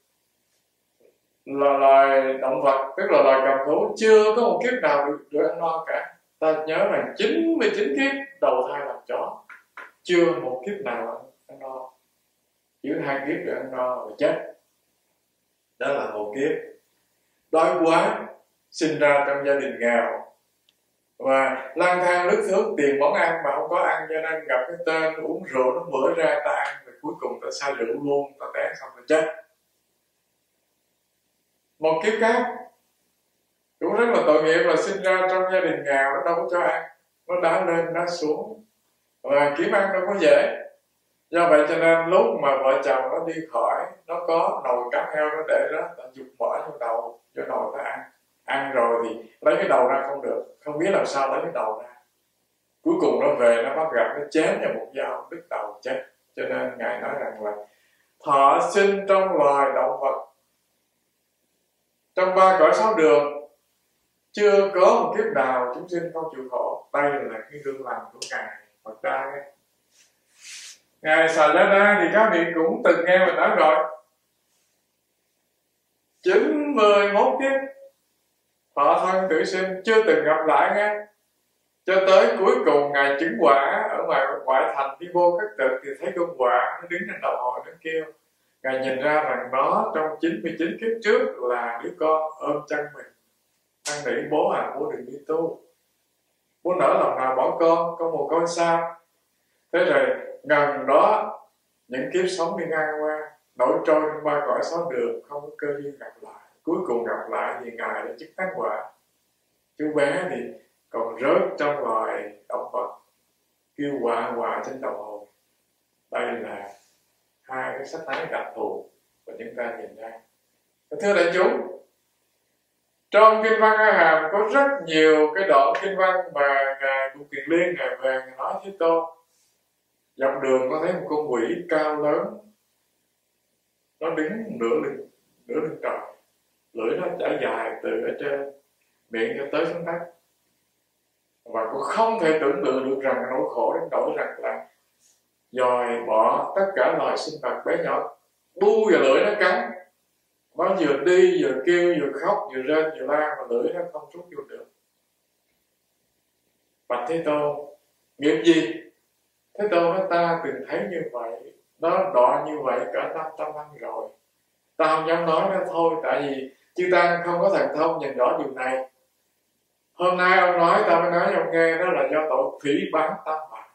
là loài động vật, tức là loài cầm thú, chưa có một kiếp nào được, được ăn no cả. Ta nhớ rằng chín mươi chín kiếp đầu thai làm chó, chưa một kiếp nào ăn no. giữ hai kiếp để ăn no và chết. Đó là một kiếp. Đói quá, sinh ra trong gia đình nghèo và lang thang lướt thướt tìm món ăn mà không có ăn, cho nên gặp cái tên uống rượu nó bữa ra ta ăn, rồi cuối cùng ta say rượu luôn, ta té xong rồi chết. Một kiếp khác cũng rất là tội nghiệp là sinh ra trong gia đình nghèo, nó đâu có cho ăn, nó đá lên đá xuống và kiếm ăn đâu có dễ. Do vậy cho nên lúc mà vợ chồng nó đi khỏi, nó có nồi cá heo nó để đó, ta dục bỏ vô đầu vô nồi ta ăn. Ăn rồi thì lấy cái đầu ra không được, không biết làm sao lấy cái đầu ra. Cuối cùng nó về nó bắt gặp nó chém vào một dao, đứt đầu chết. Cho nên Ngài nói rằng là thọ sinh trong loài động vật, trong ba cõi sáu đường, chưa có một kiếp nào chúng sinh không chịu khổ. Đây là cái gương lành của Ngài Phật Đà. Ngài Sajjana thì các vị cũng từng nghe mình nói rồi, chín mươi mốt kiếp thọ thân tử sinh chưa từng gặp lại nghe. Cho tới cuối cùng Ngài chứng quả ở ngoài ngoại thành đi vô khất thực thì thấy con quạ nó đứng trên đầu hồi nó kêu. Ngài nhìn ra rằng nó trong chín mươi chín kiếp trước là đứa con ôm chân mình, năn nỉ bố à, bố đừng đi tu, bố nỡ lòng nào bỏ con, con một con sao. Thế rồi gần đó những kiếp sống đi ngang qua, nổi trôi trong ba cõi sáu đường, không có cơ duyên gặp lại. Cuối cùng gặp lại thì Ngài đã chứng thánh quả. Chú bé thì còn rớt trong loài động vật, kêu quạ quạ trên đầu hồi. Đây là hai cái sắc thái đặc thù mà chúng ta nhìn ra. Thưa đại chúng, trong kinh văn A Hàm có rất nhiều cái đoạn kinh văn mà Ngài Cụ Kiền Liên Ngài về Ngài nói Thế Tôn. Dọc đường có thấy một con quỷ cao lớn, nó đứng nửa lưng nửa lưng trời, lưỡi nó trải dài từ ở trên miệng cho tới xuống đất, và cũng không thể tưởng tượng được rằng nỗi khổ đến nỗi rằng là dòi bỏ tất cả loài sinh vật bé nhỏ, bu vào lưỡi nó cắn, nó vừa đi vừa kêu vừa khóc vừa rên vừa la mà lưỡi nó không rút vô được. Bạch Thế Tôn, nghiệp gì? Thế Tôn nói ta từng thấy như vậy, nó đọa như vậy cả năm trăm năm rồi. Ta không dám nói nó thôi, tại vì chư Tăng không có thần thông nhìn rõ điều này. Hôm nay ông nói ta mới nói ông nghe, đó là do tội phỉ báng tam bảo,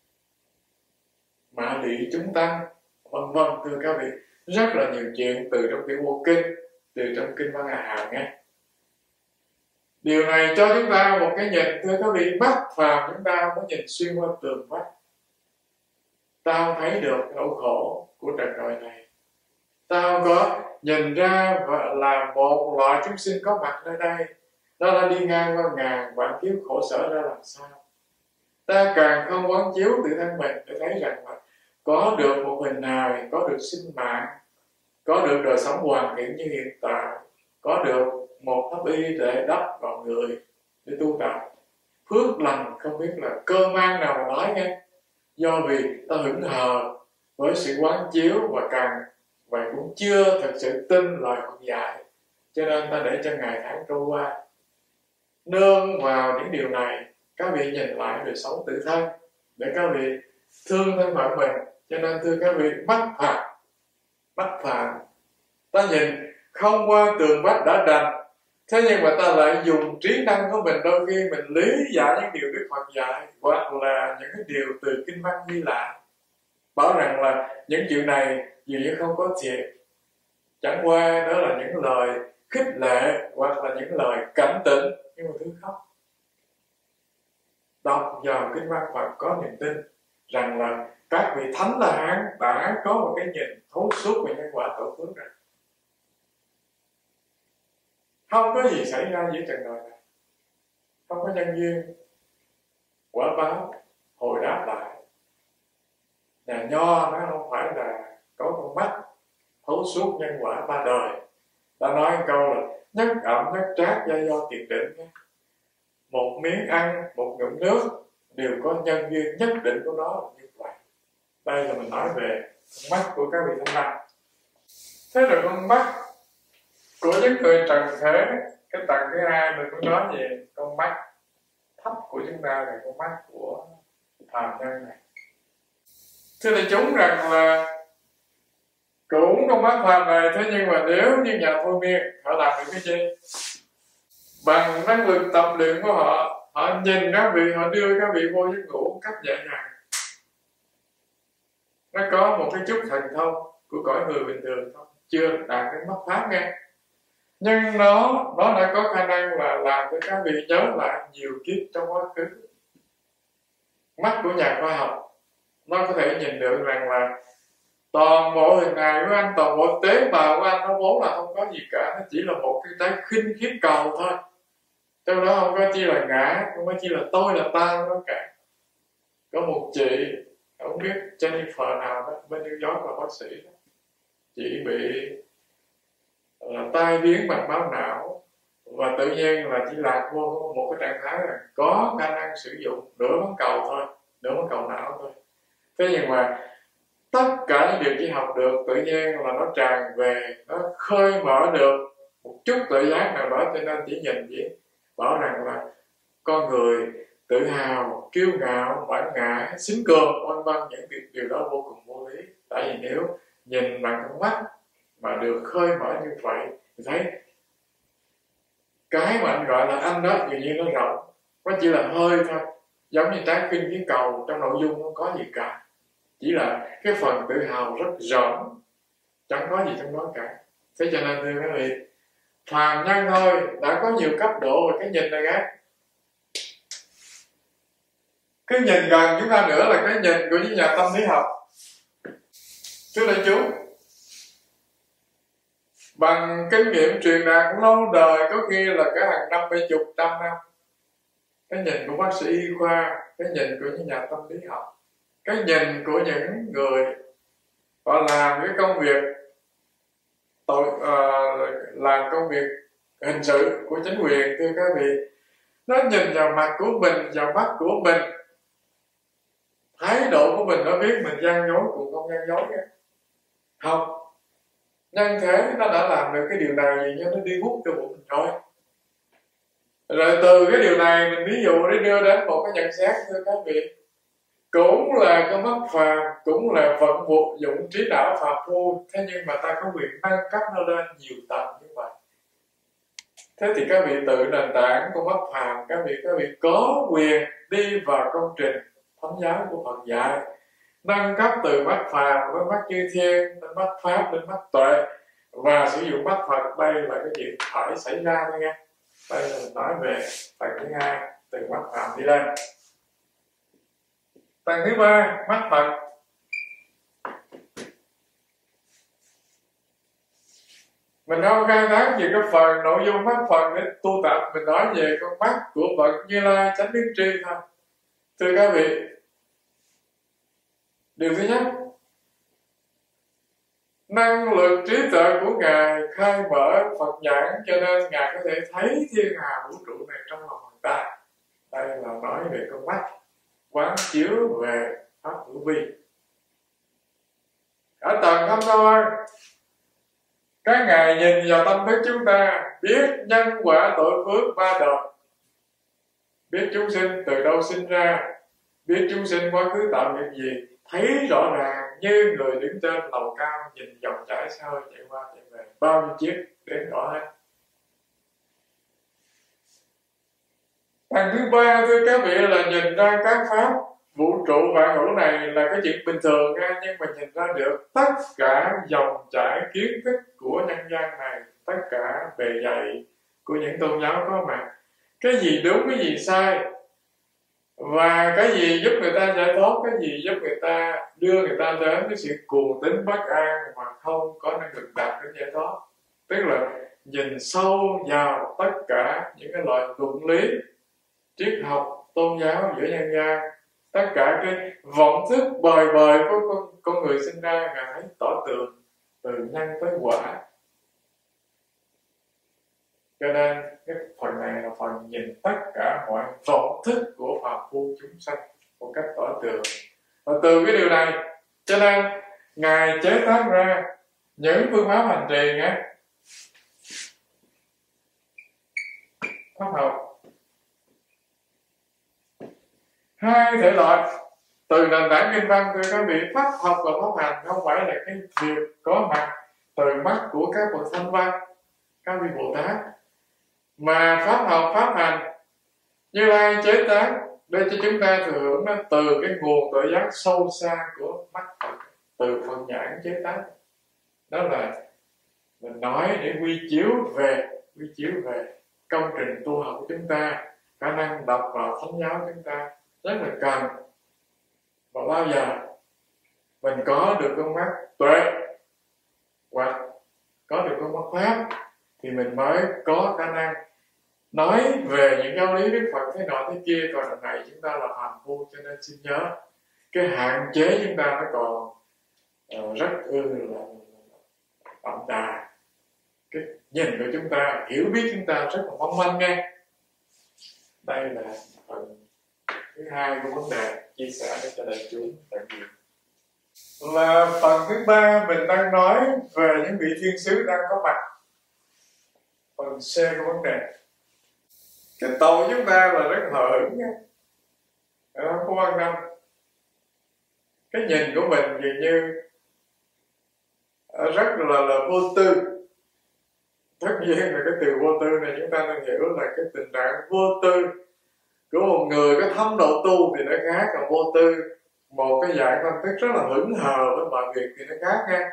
mạ lị chúng tăng, vân vân. Thưa các vị, rất là nhiều chuyện từ trong cái vô kinh, từ trong kinh văn A Hàm nghe. Điều này cho chúng ta một cái nhìn, thưa các vị, mắt phàm chúng ta mới nhìn xuyên qua tường vách. Ta không thấy được nỗi khổ của trần đời này. Ta không có nhìn ra và là một loại chúng sinh có mặt nơi đây, nó đã đi ngang qua ngàn vạn kiếp khổ sở ra làm sao. Ta càng không quán chiếu tự thân mình để thấy rằng là có được một hình hài, có được sinh mạng, có được đời sống hoàn thiện như hiện tại, có được một pháp y để đắp vào người để tu tập, phước lành không biết là cơ mang nào mà nói nghe. Do vì ta hững hờ với sự quán chiếu và càng và cũng chưa thật sự tin lời Phật dạy, cho nên ta để cho ngày tháng trôi qua. Nương vào những điều này, các vị nhìn lại đời sống tự thân để các vị thương thân phận mình. Cho nên thưa các vị, mắt phàm, mắt phàm ta nhìn không qua tường vách đã đành, thế nhưng mà ta lại dùng trí năng của mình, đôi khi mình lý giải những điều Đức Phật dạy hoặc là những cái điều từ kinh văn ghi lại, bảo rằng là những chuyện này dường như không có thiệt, chẳng qua đó là những lời khích lệ hoặc là những lời cảnh tỉnh, nhưng mà thứ khóc. Đọc vào kinh văn Phật có niềm tin rằng là các vị thánh La Hán đã có một cái nhìn thấu suốt về nhân quả tổ phước rồi. Không có gì xảy ra giữa trần đời này, không có nhân duyên quả báo hồi đáp lại. Nhà Nho nó không phải là có con mắt thấu suốt nhân quả ba đời. Ta nói câu là nhất ẩm nhất trác gia do tiền định. Một miếng ăn, một ngụm nước đều có nhân duyên nhất định của nó như vậy. Đây là mình nói về con mắt của các vị thánh tăng. Thế rồi con mắt của những người trần thế, cái tầng thứ hai mình cũng nói về con mắt thấp của chúng ta là con mắt của phàm nhân này. Thưa đại chúng rằng là mắt phàm này. Thế nhưng mà nếu như nhà thôi miên, họ làm được cái gì? Bằng năng lực tập luyện của họ, họ nhìn các vị, họ đưa các vị vô giấc ngủ cách nhẹ nhàng. Nó có một cái chút thành thông của cõi người bình thường thôi, chưa đạt đến mắt pháp nghe. Nhưng nó nó đã có khả năng là làm cho các vị nhớ lại nhiều kiếp trong quá khứ. Mắt của nhà khoa học nó có thể nhìn được rằng là toàn bộ hình hài của anh, toàn bộ tế bào của anh nó vốn là không có gì cả, nó chỉ là một cái trái khinh khiết cầu thôi. Trong đó không có chi là ngã, không có chi là tôi là ta, không có cả. Có một chị, không biết Jennifer nào đó, bên New York là bác sĩ đó. Chị bị là tai biến mạch máu não, và tự nhiên là chỉ lạc vô một cái trạng thái là có khả năng sử dụng nửa bán cầu thôi, nửa bán cầu não thôi. Thế nhưng mà tất cả những điều chỉ học được tự nhiên là nó tràn về, nó khơi mở được một chút tự giác nào đó, cho nên chỉ nhìn chỉ bảo rằng là con người tự hào, kiêu ngạo, bản ngã, xính cường, vân vân, những điều, điều đó vô cùng vô lý. Tại vì nếu nhìn bằng con mắt mà được khơi mở như vậy, thì thấy cái mà anh gọi là anh đó dường như nó rộng, nó chỉ là hơi thôi, giống như trái kinh khí cầu, trong nội dung không có gì cả, chỉ là cái phần tự hào rất rộng, chẳng có gì trong đó cả. Thế cho nên thưa các vị, phàm nhân thôi đã có nhiều cấp độ về cái nhìn này á. Cái nhìn gần chúng ta nữa là cái nhìn của những nhà tâm lý học. Thưa đại chúng, bằng kinh nghiệm truyền đạt cũng lâu đời, có khi là cả hàng năm, mấy chục, trăm năm, cái nhìn của bác sĩ y khoa, cái nhìn của những nhà tâm lý học, cái nhìn của những người họ làm cái công việc tội, uh, làm công việc hình sự của chính quyền, thưa các vị, nó nhìn vào mặt của mình, vào mắt của mình, thái độ của mình nó biết mình gian dối cũng không gian dối nha. Không, nhân thế nó đã làm được cái điều này gì cho nó đi hút cho bụng mình thôi. Rồi từ cái điều này mình ví dụ để đưa đến một cái nhận xét, thưa các vị, cũng là cái mắt phàm, cũng là vận vụ dụng trí não phàm phu, thế nhưng mà ta có quyền nâng cấp nó lên nhiều tầng như vậy. Thế thì các vị tự nền tảng của mắt phàm, các vị các vị có quyền đi vào công trình thánh giáo của Phật dạy, nâng cấp từ mắt phàm đến mắt chư thiên, đến mắt pháp, đến mắt tuệ, và sử dụng mắt Phật. Đây là cái chuyện phải xảy ra thôi nghe. Đây là mình nói về phần thứ hai, từ mắt phàm đi lên. Phần thứ ba, mắt Phật. Mình không khai thác về cái phần nội dung mắt Phật để tu tập, mình nói về con mắt của Phật Như Lai chánh biến tri thôi. Thưa các vị, điều thứ nhất, năng lực trí tuệ của Ngài khai mở Phật nhãn, cho nên Ngài có thể thấy thiên hà vũ trụ này trong lòng người ta. Đây là nói về con mắt, quán chiếu về pháp hữu vi. Ở tầng thâm thôi, các ngài nhìn vào tâm thức chúng ta, biết nhân quả tội phước ba đời, biết chúng sinh từ đâu sinh ra, biết chúng sinh quá khứ tạo nghiệp gì, thấy rõ ràng như người đứng trên lầu cao nhìn dòng chảy xa hơi chạy qua chạy về, bao nhiêu chiếc đến rõ hết. Tầng thứ ba, thưa các vị, là nhìn ra các pháp vũ trụ vạn hữu này là cái chuyện bình thường nha, nhưng mà nhìn ra được tất cả dòng chảy kiến thức của nhân gian này, tất cả bề dày của những tôn giáo có mặt, cái gì đúng, cái gì sai, và cái gì giúp người ta giải thoát, cái gì giúp người ta đưa người ta đến cái sự cuồng tín bất an mà không có năng lực đạt đến giải thoát. Tức là nhìn sâu vào tất cả những cái loại luận lý triết học tôn giáo giữa nhân gian, tất cả cái vọng thức bời bời của con, con người sinh ra, Ngài thấy tỏ tường từ nhân tới quả. Cho nên cái phần này là phần nhìn tất cả mọi vọng thức của phàm phu chúng sanh một cách tỏ tường. Và từ cái điều này cho nên Ngài chế tác ra những phương pháp hành trì nhé, pháp học hai thể loại. Từ nền tảng kinh văn, thưa các vị, pháp học và pháp hành không phải là cái việc có mặt từ mắt của các bậc thanh văn, các vị Bồ Tát, mà pháp học pháp hành Như Lai chế tác để cho chúng ta thừa hưởng nó từ cái nguồn tự giác sâu xa của mắt Phật, từ phần nhãn chế tác. Đó là mình nói để quy chiếu về quy chiếu về công trình tu học của chúng ta, khả năng đọc vào thánh giáo chúng ta rất là cần. Và bao giờ mình có được con mắt tuệ hoặc có được con mắt pháp thì mình mới có khả năng nói về những giáo lý Đức Phật thế nọ thế kia. Còn lần này chúng ta là phàm phu, cho nên xin nhớ cái hạn chế chúng ta nó còn uh, rất ư là đậm đà. Cái nhìn của chúng ta, hiểu biết chúng ta rất là mong manh nghe. Đây là phần thứ hai của vấn đề chia sẻ cho đại chúng tại vì là phần thứ ba mình đang nói về những vị thiên sứ đang có mặt. Phần C của vấn đề, cái tội chúng ta là rất hờ hững nha, không có quan tâm. Cái nhìn của mình dường như rất là là vô tư. Tất nhiên là cái từ vô tư này chúng ta nên hiểu là cái tình trạng vô tư của một người có thâm độ tu thì nó khác, còn vô tư một cái dạng tâm thức rất là hững hờ với mọi việc thì nó khác nha.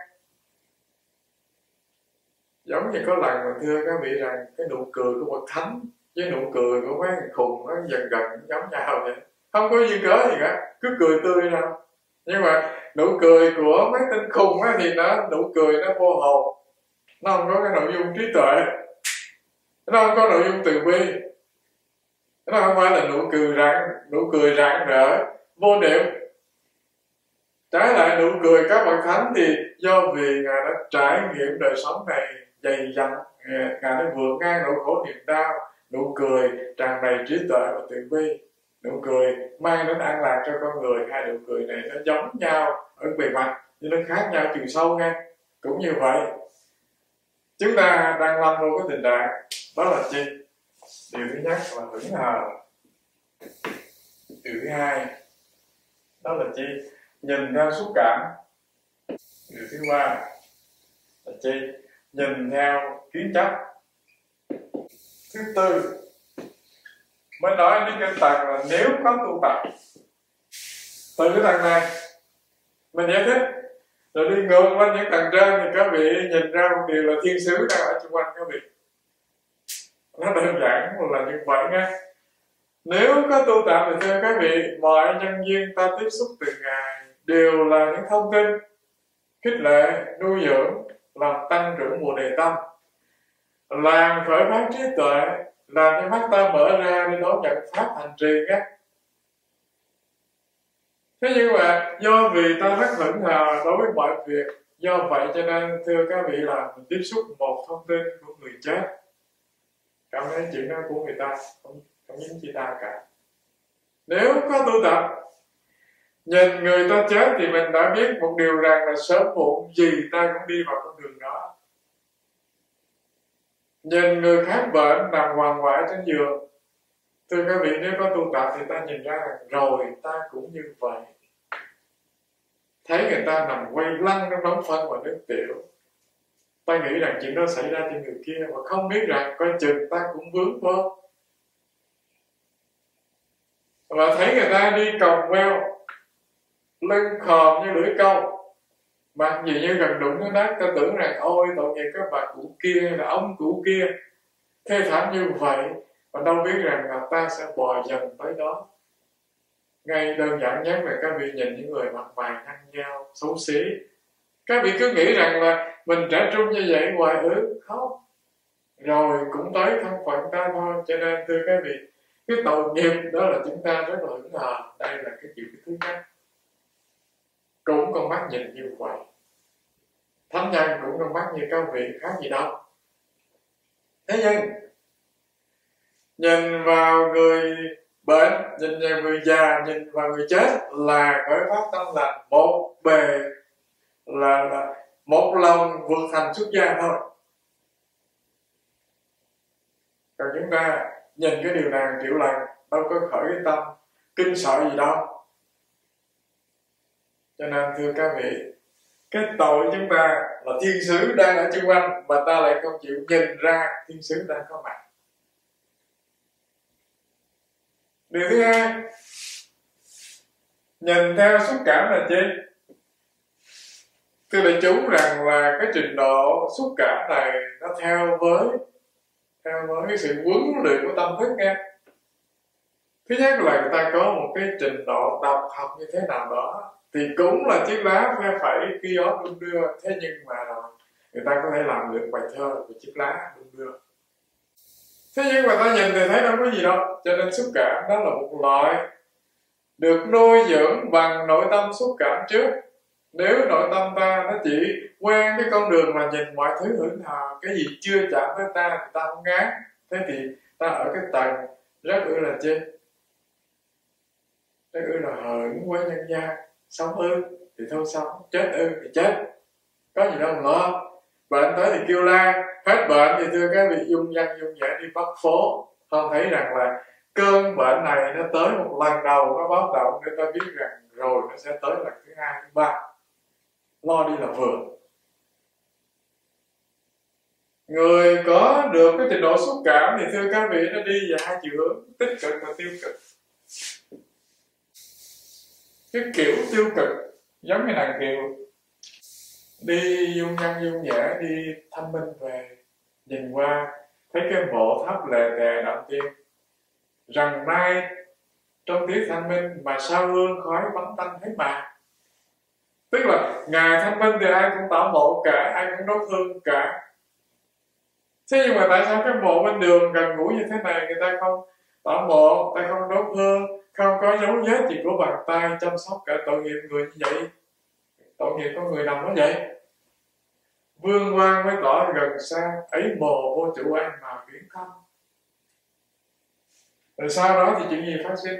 Giống như có lần mình thưa các vị rằng cái nụ cười của bậc thánh với nụ cười của mấy thằng khùng nó dần gần giống nhau vậy, không có duyên cớ gì cả, cứ cười tươi đâu. Nhưng mà nụ cười của mấy tên khùng á thì nó nụ cười nó vô hồn, nó không có cái nội dung trí tuệ, nó không có nội dung từ bi, nó không phải là nụ cười rạng nụ cười rạng rỡ vô niệm. Trái lại nụ cười các bậc thánh thì do vì ngài đã trải nghiệm đời sống này dày dặn, ngài đã vượt ngang nỗi khổ niềm đau. Nụ cười tràn đầy trí tuệ và từ bi, nụ cười mang đến an lạc cho con người. Hai nụ cười này nó giống nhau ở bề mặt nhưng nó khác nhau chiều sâu nha. Cũng như vậy, chúng ta đang lâm vào cái tình trạng đó là chi? Điều thứ nhất là hững hờ. Điều thứ hai đó là chi? Nhìn theo xúc cảm. Điều thứ ba là chi? Nhìn theo kiến chấp. Thứ tư mới nói đến cái tầng là nếu có tu tập, từ cái tầng này mình giải thích rồi đi ngược lên những tầng trên thì các vị nhìn ra một điều là thiên sứ đang ở xung quanh các vị. Nó đơn giản là như vậy nha. Nếu có tu tập thì thưa các vị, mọi nhân duyên ta tiếp xúc từ ngày đều là những thông tin khích lệ, nuôi dưỡng, làm tăng trưởng mùa đề tâm, làm khởi phát trí tuệ, làm cho mắt ta mở ra để đón nhận pháp hành trì nhé. Thế nhưng mà do vì ta rất hững hờ đối với mọi việc, do vậy cho nên thưa các vị là mình tiếp xúc một thông tin của người chết, cảm thấy chuyện đó của người ta, không, không dính chi ta cả. Nếu có tu tập, nhìn người ta chết thì mình đã biết một điều rằng là sớm muộn gì ta cũng đi vào con đường đó. Nhìn người khác bệnh nằm hoàng hoại trên giường, thưa các vị, nếu có tu tập thì ta nhìn ra rằng rồi ta cũng như vậy. Thấy người ta nằm quay lăn trong đống phân và nước tiểu, ta nghĩ rằng chuyện đó xảy ra cho người kia, mà không biết rằng coi chừng ta cũng vướng vô. Và thấy người ta đi còng queo, lưng khòm như lưỡi câu, mặc gì như gần đụng đến đất, ta tưởng rằng ôi tội nghiệp các bà cụ kia hay là ông cụ kia thê thảm như vậy, mà đâu biết rằng là ta sẽ bò dần tới đó. Ngay đơn giản nhất là các vị nhìn những người mặt mày nhăn nheo, xấu xí, các vị cứ nghĩ rằng là mình trẻ trung như vậy hoài ư? Không, rồi cũng tới thân phận ta thôi. Cho nên thưa các vị, cái tội nghiệp đó là chúng ta rất là hững hờ. Đây là cái chuyện thứ nhất. Cũng con mắt nhìn như vậy, thánh nhân cũng con mắt như các vị, khác gì đâu. Thế nhưng nhìn vào người bệnh, nhìn vào người già, nhìn vào người chết là khởi phát tâm lành, một bề là, là một lòng vượt thành xuất gia thôi. Còn chúng ta nhìn cái điều này triệu lần, đâu có khởi cái tâm kinh sợ gì đâu. Cho nên thưa các vị, cái tội chúng ta là thiên sứ đang ở chung quanh mà ta lại không chịu nhìn ra thiên sứ đang có mặt. Điều thứ hai, nhìn theo xúc cảm là chi? Thưa đại chúng rằng là cái trình độ xúc cảm này nó theo với theo với cái sự huấn luyện của tâm thức nha. Thứ nhất là người ta có một cái trình độ đọc học như thế nào đó, thì cũng là chiếc lá phe phẩy khi gió đung đưa. Thế nhưng mà rồi người ta có thể làm được bài thơ của chiếc lá đung đưa. Thế nhưng mà ta nhìn thì thấy đâu có gì đâu. Cho nên xúc cảm đó là một loại được nuôi dưỡng bằng nội tâm xúc cảm trước. Nếu nội tâm ta nó chỉ quen cái con đường mà nhìn mọi thứ hưởng thọ, cái gì chưa chạm tới ta thì ta không ngán, thế thì ta ở cái tầng rất ư là chi? Rất ư là hưởng với nhân gian. Sống ư thì thôi sống, chết ư thì chết, có gì đâu mà lo. Bệnh tới thì kêu la, hết bệnh thì thưa các vị dung dân dung dã đi bắt phố. Không thấy rằng là cơn bệnh này nó tới một lần đầu nó báo động để ta biết rằng rồi nó sẽ tới lần thứ hai, thứ ba. Lo đi là vừa. Người có được cái trình độ xúc cảm thì thưa các vị nó đi về hai chiều hướng, tích cực và tiêu cực. Cái kiểu tiêu cực giống như nàng Kiều đi dung nhân dung dã đi Thanh Minh về, nhìn qua thấy cái mộ tháp lề tề động tiên, rằng nay trong tiết Thanh Minh mà sao hương khói bắn tanh thế mà. Tức là ngày Thanh Minh thì ai cũng tảo mộ cả, ai cũng đốt hương cả. Thế nhưng mà tại sao cái mộ bên đường gần gũi như thế này người ta không tảo mộ, ta không đốt hương, không có dấu vết gì của bàn tay chăm sóc cả tội nghiệp người như vậy? Tội nghiệp có người nằm đó vậy. Vương quan mới tỏ gần xa, ấy mồ vô chủ ai mà viễn không. Rồi sau đó thì chuyện gì phát sinh?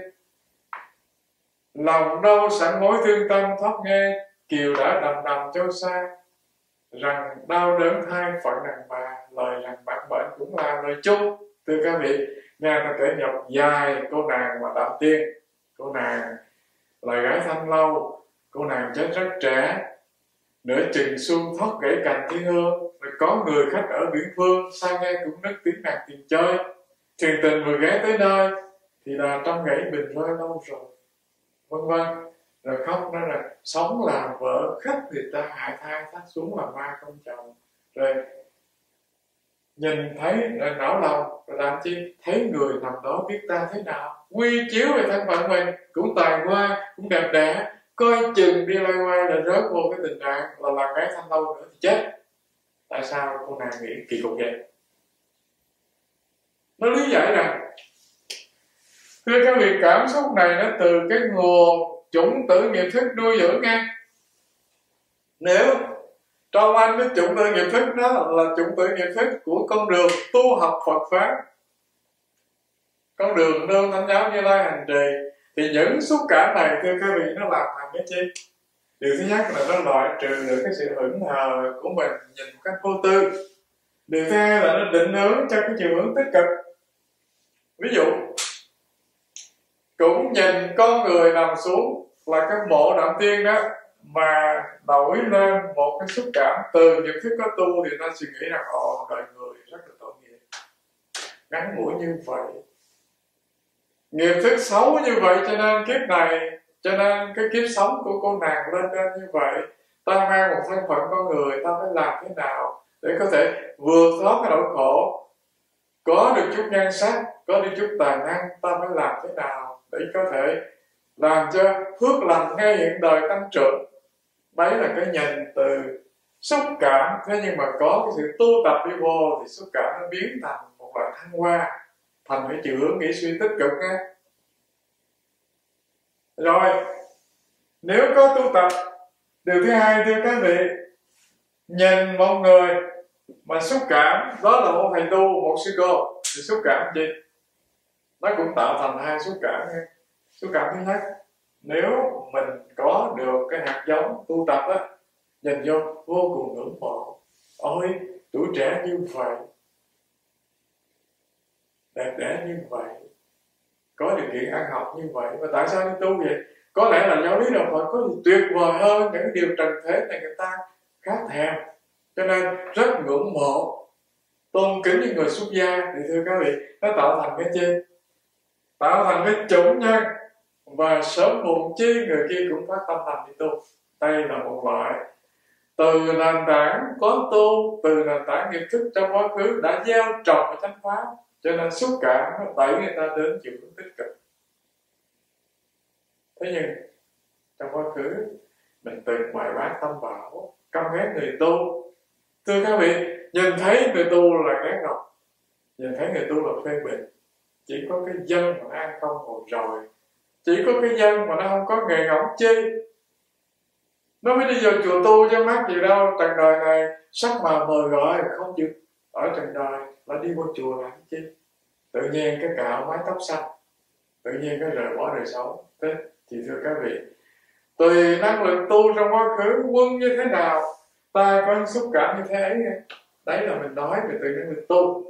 Lòng đâu sẵn mối thương tâm thoát nghe, Kiều đã đầm đầm châu xa, rằng đau đớn thai phận đàn bà, lời rằng bạc bệnh cũng là lời chung. Thưa các vị, nghe ta kể nhọc dài cô nàng mà đạo tiên. Cô nàng là gái Thanh Lâu, cô nàng chết rất trẻ, nửa chừng xuân thoát gãy cành thiên hương. Rồi có người khách ở biển phương, sao nghe cũng nức tiếng nàng tìm chơi. Thiền tình vừa ghé tới nơi, thì là trong gãy bình rơi lâu rồi, vân vân. Rồi khóc nói là sống làm vợ, khách người ta hại thai thắt xuống làm ma không chồng. Rồi nhìn thấy rồi não lòng, rồi làm chi? Thấy người nằm đó biết ta thế nào, quy chiếu về thân phận mình, cũng tài hoa, cũng đẹp đẽ, coi chừng đi loay hoay là rớt vô cái tình trạng là làm gái Thanh Lâu nữa thì chết. Tại sao cô nàng nghĩ kỳ cục vậy? Nó lý giải rằng, thưa các vị, cảm xúc này nó từ cái nguồn chủng tử nghiệp thức nuôi dưỡng nghe. Nếu trong anh cái chủng tử nghiệp thức đó là chủng tử nghiệp thức của con đường tu học Phật Pháp, con đường nương Thánh giáo Như Lai hành trì, thì những xúc cảm này thưa các vị nó làm thành cái chi? Điều thứ nhất là nó loại trừ được cái sự hững hờ của mình nhìn một cách vô tư. Điều thứ hai là nó định hướng cho cái chiều hướng tích cực. Ví dụ cũng nhìn con người nằm xuống là cái mộ đạo tiên đó, mà nổi lên một cái xúc cảm từ những thức có tu, thì ta suy nghĩ rằng ồ, đời người rất là tội nghiệp, ngắn ngủi như vậy, nghiệp thức xấu như vậy, cho nên kiếp này, cho nên cái kiếp sống của cô nàng lên lên như vậy. Ta mang một thân phận con người, ta phải làm thế nào để có thể vượt thoát cái nỗi khổ, có được chút nhan sắc, có được chút tài năng, ta phải làm thế nào để có thể làm cho phước lành ngay hiện đời tăng trưởng. Đấy là cái nhìn từ xúc cảm. Thế nhưng mà có cái sự tu tập đi vô thì xúc cảm nó biến thành một loại thăng hoa, thành cái chiều hướng nghĩ suy tích cực nha. Rồi nếu có tu tập, điều thứ hai thưa các vị, nhìn một người mà xúc cảm, đó là một thầy tu, một sư cô, thì xúc cảm gì? Nó cũng tạo thành hai xúc cảm nha. Xúc cảm thứ nhất, nếu mình có được cái hạt giống tu tập á, nhìn vô vô cùng ngưỡng mộ, ôi tuổi trẻ như vậy, đẹp đẽ như vậy, có điều kiện ăn học như vậy, mà tại sao đi tu vậy? Có lẽ là giáo lý đạo Phật có gì tuyệt vời hơn những điều trần thế này người ta khát thèm, cho nên rất ngưỡng mộ, tôn kính những người xuất gia. Thì thưa các vị, nó tạo thành cái chi? Tạo thành cái chủng nhân, và sớm muộn chi người kia cũng phát tâm thành đi tu. Đây là một loại từ nền tảng có tu, từ nền tảng nghiệp thức trong quá khứ đã gieo trồng ở chánh pháp, cho nên xúc cảm nó đẩy người ta đến chiều hướng tích cực. Thế nhưng trong quá khứ mình từng ngoại bác tâm bảo, căm ghét người tu. Thưa các vị, nhìn thấy người tu là ghét ngọc, nhìn thấy người tu là phê bình. Chỉ có cái dân mà nó ăn không ngồi rồi, chỉ có cái dân mà nó không có nghề ngỗng chi, nó mới đi vào chùa tu cho mát gì đâu. Trần đời này sắc mà mời gọi không chịu ở trần đời, là đi vô chùa làm chi? Tự nhiên cái cạo mái tóc xanh, tự nhiên cái rời bỏ đời sống. Thế thì thưa các vị, tùy năng lực tu trong quá khứ quân như thế nào, ta có xúc cảm như thế ấy. Đấy là mình nói về tùy năng lực tu.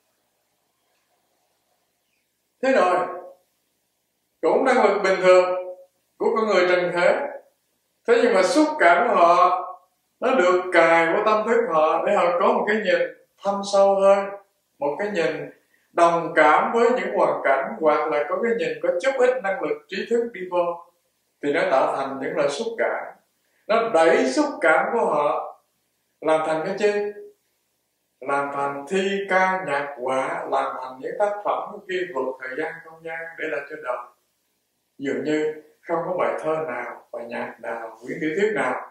Thế rồi cũng năng lực bình thường của con người trần thế. Thế nhưng mà xúc cảm của họ nó được cài của tâm thức họ, để họ có một cái nhìn thâm sâu hơn, một cái nhìn đồng cảm với những hoàn cảnh, hoặc là có cái nhìn có chút ít năng lực trí thức đi vô, thì nó tạo thành những loại xúc cảm. Nó đẩy xúc cảm của họ làm thành cái chi? Làm thành thi ca nhạc họa, làm thành những tác phẩm khi vượt thời gian không gian để lại cho đời. Dường như không có bài thơ nào, bài nhạc nào, quyển tiểu thuyết nào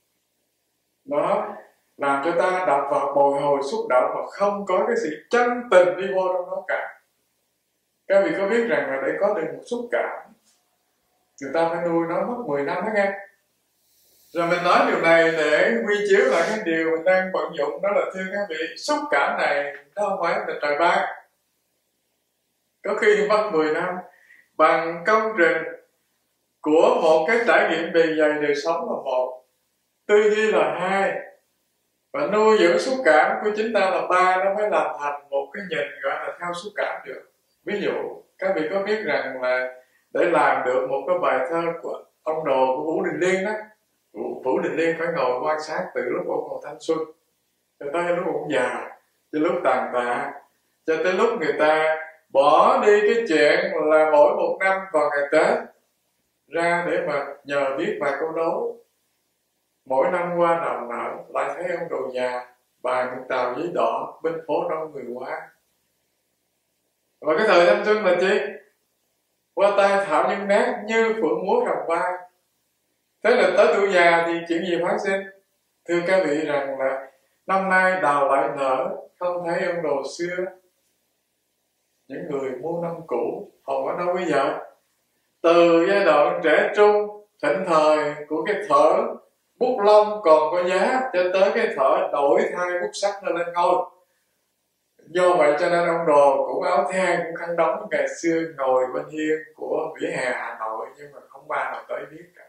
nó làm cho ta đọc vào bồi hồi xúc động mà không có cái sự chân tình đi vô trong đó cả. Các vị có biết rằng là để có được một xúc cảm, người ta phải nuôi nó mất mười năm đó nghe. Rồi mình nói điều này để quy chiếu lại cái điều mình đang vận dụng, đó là thưa các vị, xúc cảm này nó không phải là trời ban. Có khi mất mười năm bằng công trình của một cái trải nghiệm bề dày đời sống là một, tư duy là hai, và nuôi dưỡng xúc cảm của chúng ta là ba, nó mới làm thành một cái nhìn gọi là theo xúc cảm được. Ví dụ các vị có biết rằng là để làm được một cái bài thơ của ông đồ của Vũ Đình Liên đó, Vũ Đình Liên phải ngồi quan sát từ lúc ông còn thanh xuân cho tới lúc ông già, cho lúc tàn tạ, cho tới lúc người ta bỏ đi cái chuyện là mỗi một năm vào ngày Tết ra để mà nhờ viết vài câu đấu. Mỗi năm qua đào nở lại thấy ông đồ già bài một tàu giấy đỏ bên phố đông người quá. Và cái thời thanh xuân là chi? Qua tay thảo những nét như phượng múa rồng bay. Thế là tới tuổi già thì chuyện gì phát sinh? Thưa các vị rằng là năm nay đào lại nở, không thấy ông đồ xưa. Những người mua năm cũ họ ở đâu bây giờ? Từ giai đoạn trẻ trung thịnh thời của cái thở bút lông còn có giá, cho tới cái thở đổi thay bút sắt nó lên ngôi. Do vậy cho nên ông đồ cũng áo thang, cũng khăn đóng ngày xưa ngồi bên hiên của vỉa hè Hà Nội, nhưng mà không ba nào tới biết cả.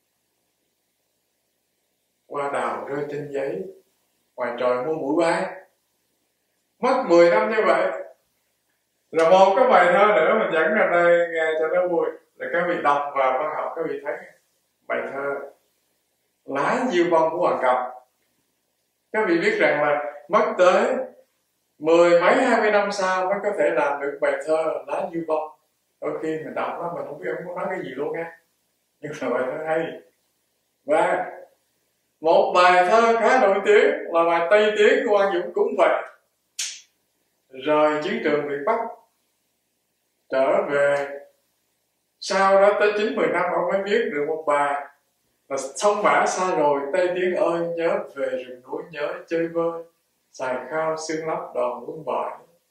Hoa đào rơi trên giấy, ngoài trời mưa bụi bay. Mất mười năm như vậy. Rồi một cái bài thơ nữa mình dẫn ra đây nghe cho nó vui, là các vị đọc vào văn học, các vị thấy bài thơ Lá Diêu Bông của Hoàng Cầm. Các vị biết rằng là mất tới mười mấy hai mươi năm sau mới có thể làm được bài thơ Lá Diêu Bông. Đôi khi mình đọc nó mình không biết ông muốn nói cái gì luôn nha, nhưng mà bài thơ hay. Và một bài thơ khá nổi tiếng là bài Tây Tiến của Quang Dũng cũng vậy. Rời chiến trường Việt Bắc trở về, sau đó tới chín mười năm ông mới viết được một bài là Sông Mã xa rồi Tây Tiến ơi, nhớ về rừng núi nhớ chơi vơi, xài khao xương lấp đòn quân bại.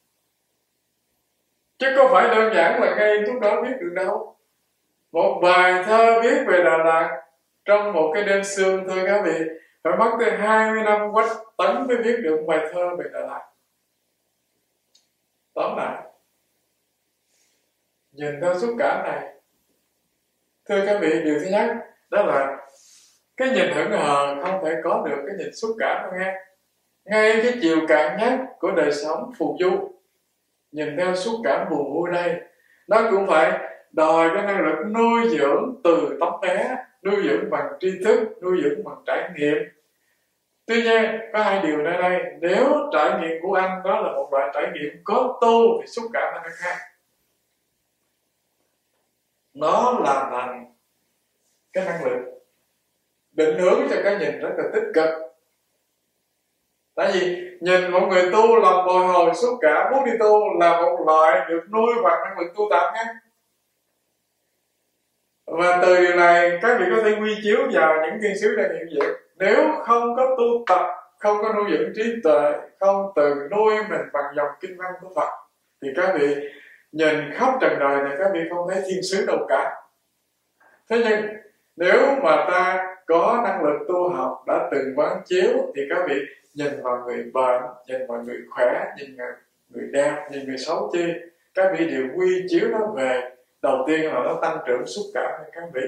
Chứ có phải đơn giản là ngay lúc đó viết được đâu. Một bài thơ viết về Đà Lạt trong một cái đêm sương, thưa các vị, phải mất tới hai mươi năm Quách Tấn mới viết được một bài thơ về Đà Lạt. Tóm lại, nhìn theo xúc cảm này, thưa các vị, điều thứ nhất đó là cái nhìn hững hờ không thể có được cái nhìn xúc cảm đâu nghe. Ngay cái chiều cạn nhất của đời sống phù du, nhìn theo xúc cảm buồn vui đây, nó cũng phải đòi cái năng lực nuôi dưỡng từ tấm bé, nuôi dưỡng bằng tri thức, nuôi dưỡng bằng trải nghiệm. Tuy nhiên có hai điều nơi đây. Nếu trải nghiệm của anh đó là một loại trải nghiệm có tu thì xúc cảm nó khác. Nó làm thành cái năng lực định hướng cho cái nhìn rất là tích cực. Tại vì nhìn một người tu lòng bồi hồi xúc cảm muốn đi tu là một loại được nuôi bằng năng lực tu tập nhé. Và từ điều này các vị có thể quy chiếu vào những thiên sứ đang hiện diện. Nếu không có tu tập, không có nuôi dưỡng trí tuệ, không từ nuôi mình bằng dòng kinh văn của Phật, thì các vị nhìn khắp trần đời này các vị không thấy thiên sứ đâu cả. Thế nhưng nếu mà ta có năng lực tu học đã từng quán chiếu thì các vị nhìn vào người bệnh, nhìn vào người khỏe, nhìn vào người đẹp, nhìn người xấu chi, các vị đều quy chiếu nó về. Đầu tiên là nó tăng trưởng xúc cảm cho các vị.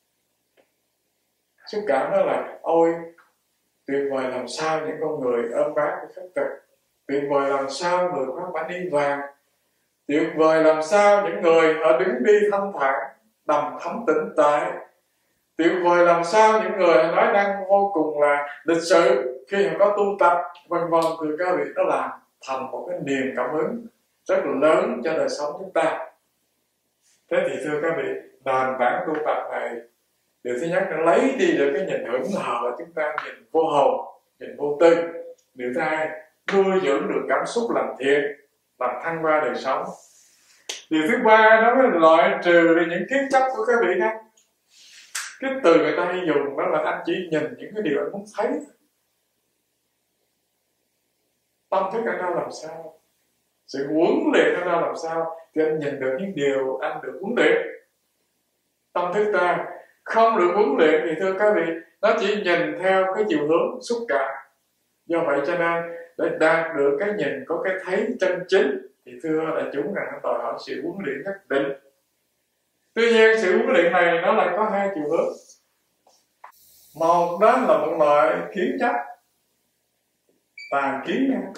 Xúc cảm đó là ôi tuyệt vời làm sao những con người ôm bám cái khất thực, tuyệt vời làm sao người khoác bánh đi vàng, tuyệt vời làm sao những người họ đứng đi thanh thản đầm thấm tĩnh tại, tuyệt vời làm sao những người nói năng vô cùng là lịch sự khi họ có tu tập, vân vân. Từ các vị nó làm thành một cái niềm cảm hứng rất là lớn cho đời sống chúng ta. Thế thì thưa các vị, nền tảng tu tập này, điều thứ nhất nó lấy đi được cái nhìn hững hờ là chúng ta nhìn vô hồn, nhìn vô tư. Điều thứ hai, nuôi dưỡng được cảm xúc lành thiện, làm thăng hoa đời sống. Điều thứ ba, nó mới loại trừ đi những kiến chấp của các vị đó. Cái từ người ta hay dùng đó là anh chỉ nhìn những cái điều anh muốn thấy. Tâm thức anh ra làm sao, sự huấn luyện anh ra làm sao, thì anh nhìn được những điều anh được huấn luyện. Tâm thức ta không được huấn luyện thì thưa các vị, nó chỉ nhìn theo cái chiều hướng xúc cảm. Do vậy cho nên để đạt được cái nhìn có cái thấy chân chính thì thưa đại chúng rằng nó đòi hỏi sự huấn luyện nhất định. Tuy nhiên sự huấn luyện này nó lại có hai chiều hướng. Một đó là một loại kiến chấp, tà kiến nha.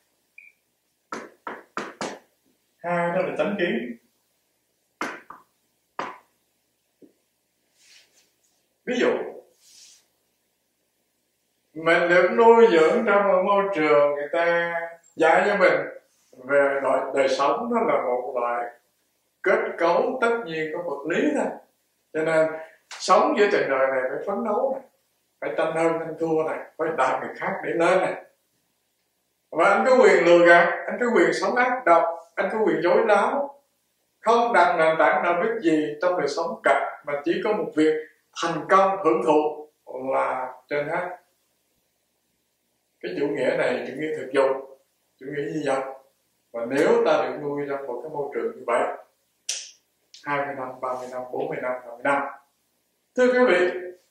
Hai đó là chánh kiến. Ví dụ mình được nuôi dưỡng trong một môi trường người ta dạy cho mình về loại đời sống, nó là một loại kết cấu tất nhiên có vật lý thôi. Cho nên sống giữa trần đời này phải phấn đấu này, phải tranh hơn tranh thua này, phải đạt người khác để lên này. Và anh có quyền lừa gạt, anh có quyền sống ác độc, anh có quyền dối láo, không đặt nền tảng đạo đức gì trong đời sống cả, mà chỉ có một việc thành công hưởng thụ là trên hết. Cái chủ nghĩa này chủ nghĩa thực dụng, chủ nghĩa duy vật. Và nếu ta được nuôi trong một cái môi trường như vậy, hai mươi năm, ba mươi năm, bốn mươi năm, năm mươi năm, thưa quý vị,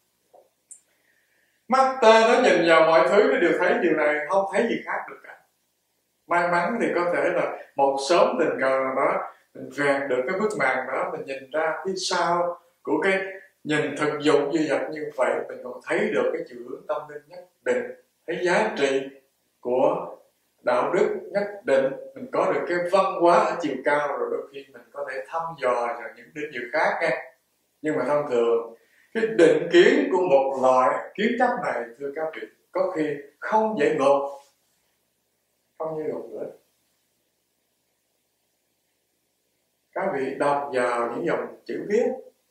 mắt ta nó nhìn vào mọi thứ nó đều thấy điều này, không thấy gì khác được cả. May mắn thì có thể là một sớm tình cờ nào đó mình vẹn được cái bức màn đó, mình nhìn ra phía sau của cái nhìn thực dụng duy vật như vậy, mình còn thấy được cái chiều hướng tâm linh nhất định, thấy giá trị của đạo đức nhất định, mình có được cái văn hóa ở chiều cao, rồi đôi khi mình có thể thăm dò vào những lĩnh vực khác nha. Nhưng mà thông thường cái định kiến của một loại kiến chấp này thưa các vị có khi không dễ ngột, không như ngột nữa. Các vị đọc vào những dòng chữ viết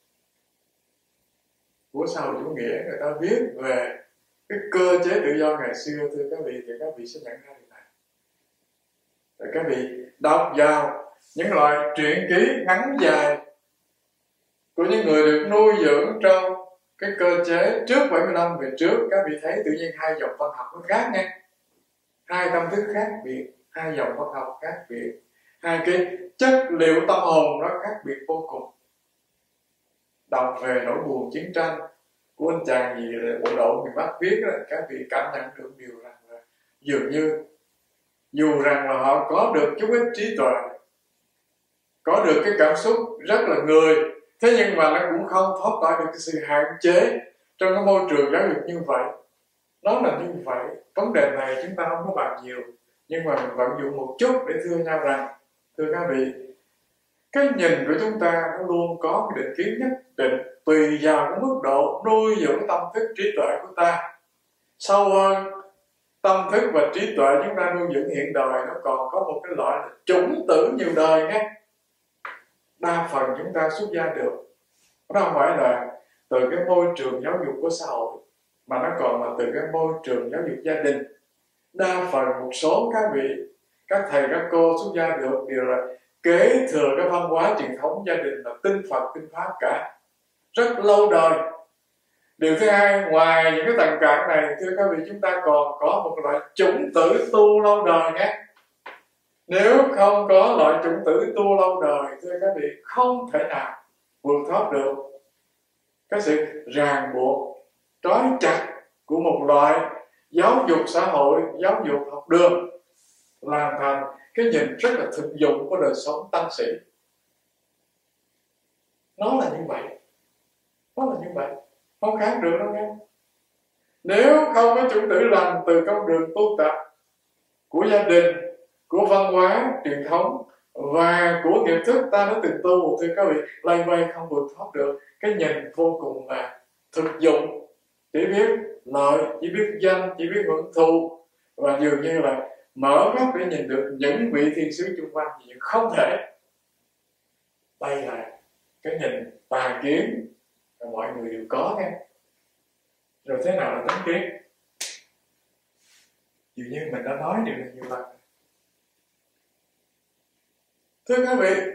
của xã hội chủ nghĩa, người ta viết về cái cơ chế tự do ngày xưa thưa các vị, thì các vị sẽ nhận ra điều này. Rồi các vị đọc vào những loại truyện ký ngắn dài của những người được nuôi dưỡng trong cái cơ chế trước bảy mươi năm về trước, các vị thấy tự nhiên hai dòng văn học nó khác nha, hai tâm thức khác biệt, hai dòng văn học khác biệt, hai cái chất liệu tâm hồn nó khác biệt vô cùng. Đọc về nỗi buồn chiến tranh của anh chàng gì là bộ đội miền Bắc viết đó, các vị cảm nhận được điều rằng là dường như dù rằng là họ có được chút ít trí tuệ, có được cái cảm xúc rất là người, thế nhưng mà nó cũng không thoát khỏi được cái sự hạn chế trong cái môi trường giáo dục như vậy. Nó là như vậy. Vấn đề này chúng ta không có bàn nhiều, nhưng mà mình vận dụng một chút để thưa nhau rằng, thưa các vị, Cái nhìn của chúng ta nó luôn có cái định kiến nhất định, tùy vào cái mức độ nuôi dưỡng tâm thức trí tuệ của ta. Sâu hơn, tâm thức và trí tuệ chúng ta nuôi dưỡng hiện đời, nó còn có một cái loại là chủng tử nhiều đời nhé. Đa phần chúng ta xuất gia được, nó không phải là từ cái môi trường giáo dục của xã hội, mà nó còn là từ cái môi trường giáo dục gia đình. Đa phần một số các vị, các thầy các cô xuất gia được đều là kế thừa cái văn hóa truyền thống gia đình, là tin Phật tin Pháp cả, rất lâu đời. Điều thứ hai, ngoài những cái tầng cạn này, thưa các vị, chúng ta còn có một loại chủng tử tu lâu đời nhé. Nếu không có loại chủng tử tu lâu đời, thưa các vị, không thể nào vượt thoát được cái sự ràng buộc, trói chặt của một loại giáo dục xã hội, giáo dục học đường, làm thành cái nhìn rất là thực dụng của đời sống tăng sĩ. Nó là như vậy, nó là như vậy, không khác được đâu nghe. Nếu không có chủng tử lành từ con đường tu tập của gia đình, của văn hóa truyền thống và của nghiệp thức ta đã từng tu, thưa các vị, lay vay không vượt thoát được cái nhìn vô cùng là thực dụng, chỉ biết lợi, chỉ biết danh, chỉ biết hưởng thụ, và dường như là mở mắt để nhìn được những vị thiên sứ chung quanh thì không thể. Đây là cái nhìn tà kiến mà mọi người đều có nghe. Rồi thế nào là tánh kiến? Dường như mình đã nói điều này nhiều lần. Thưa các vị,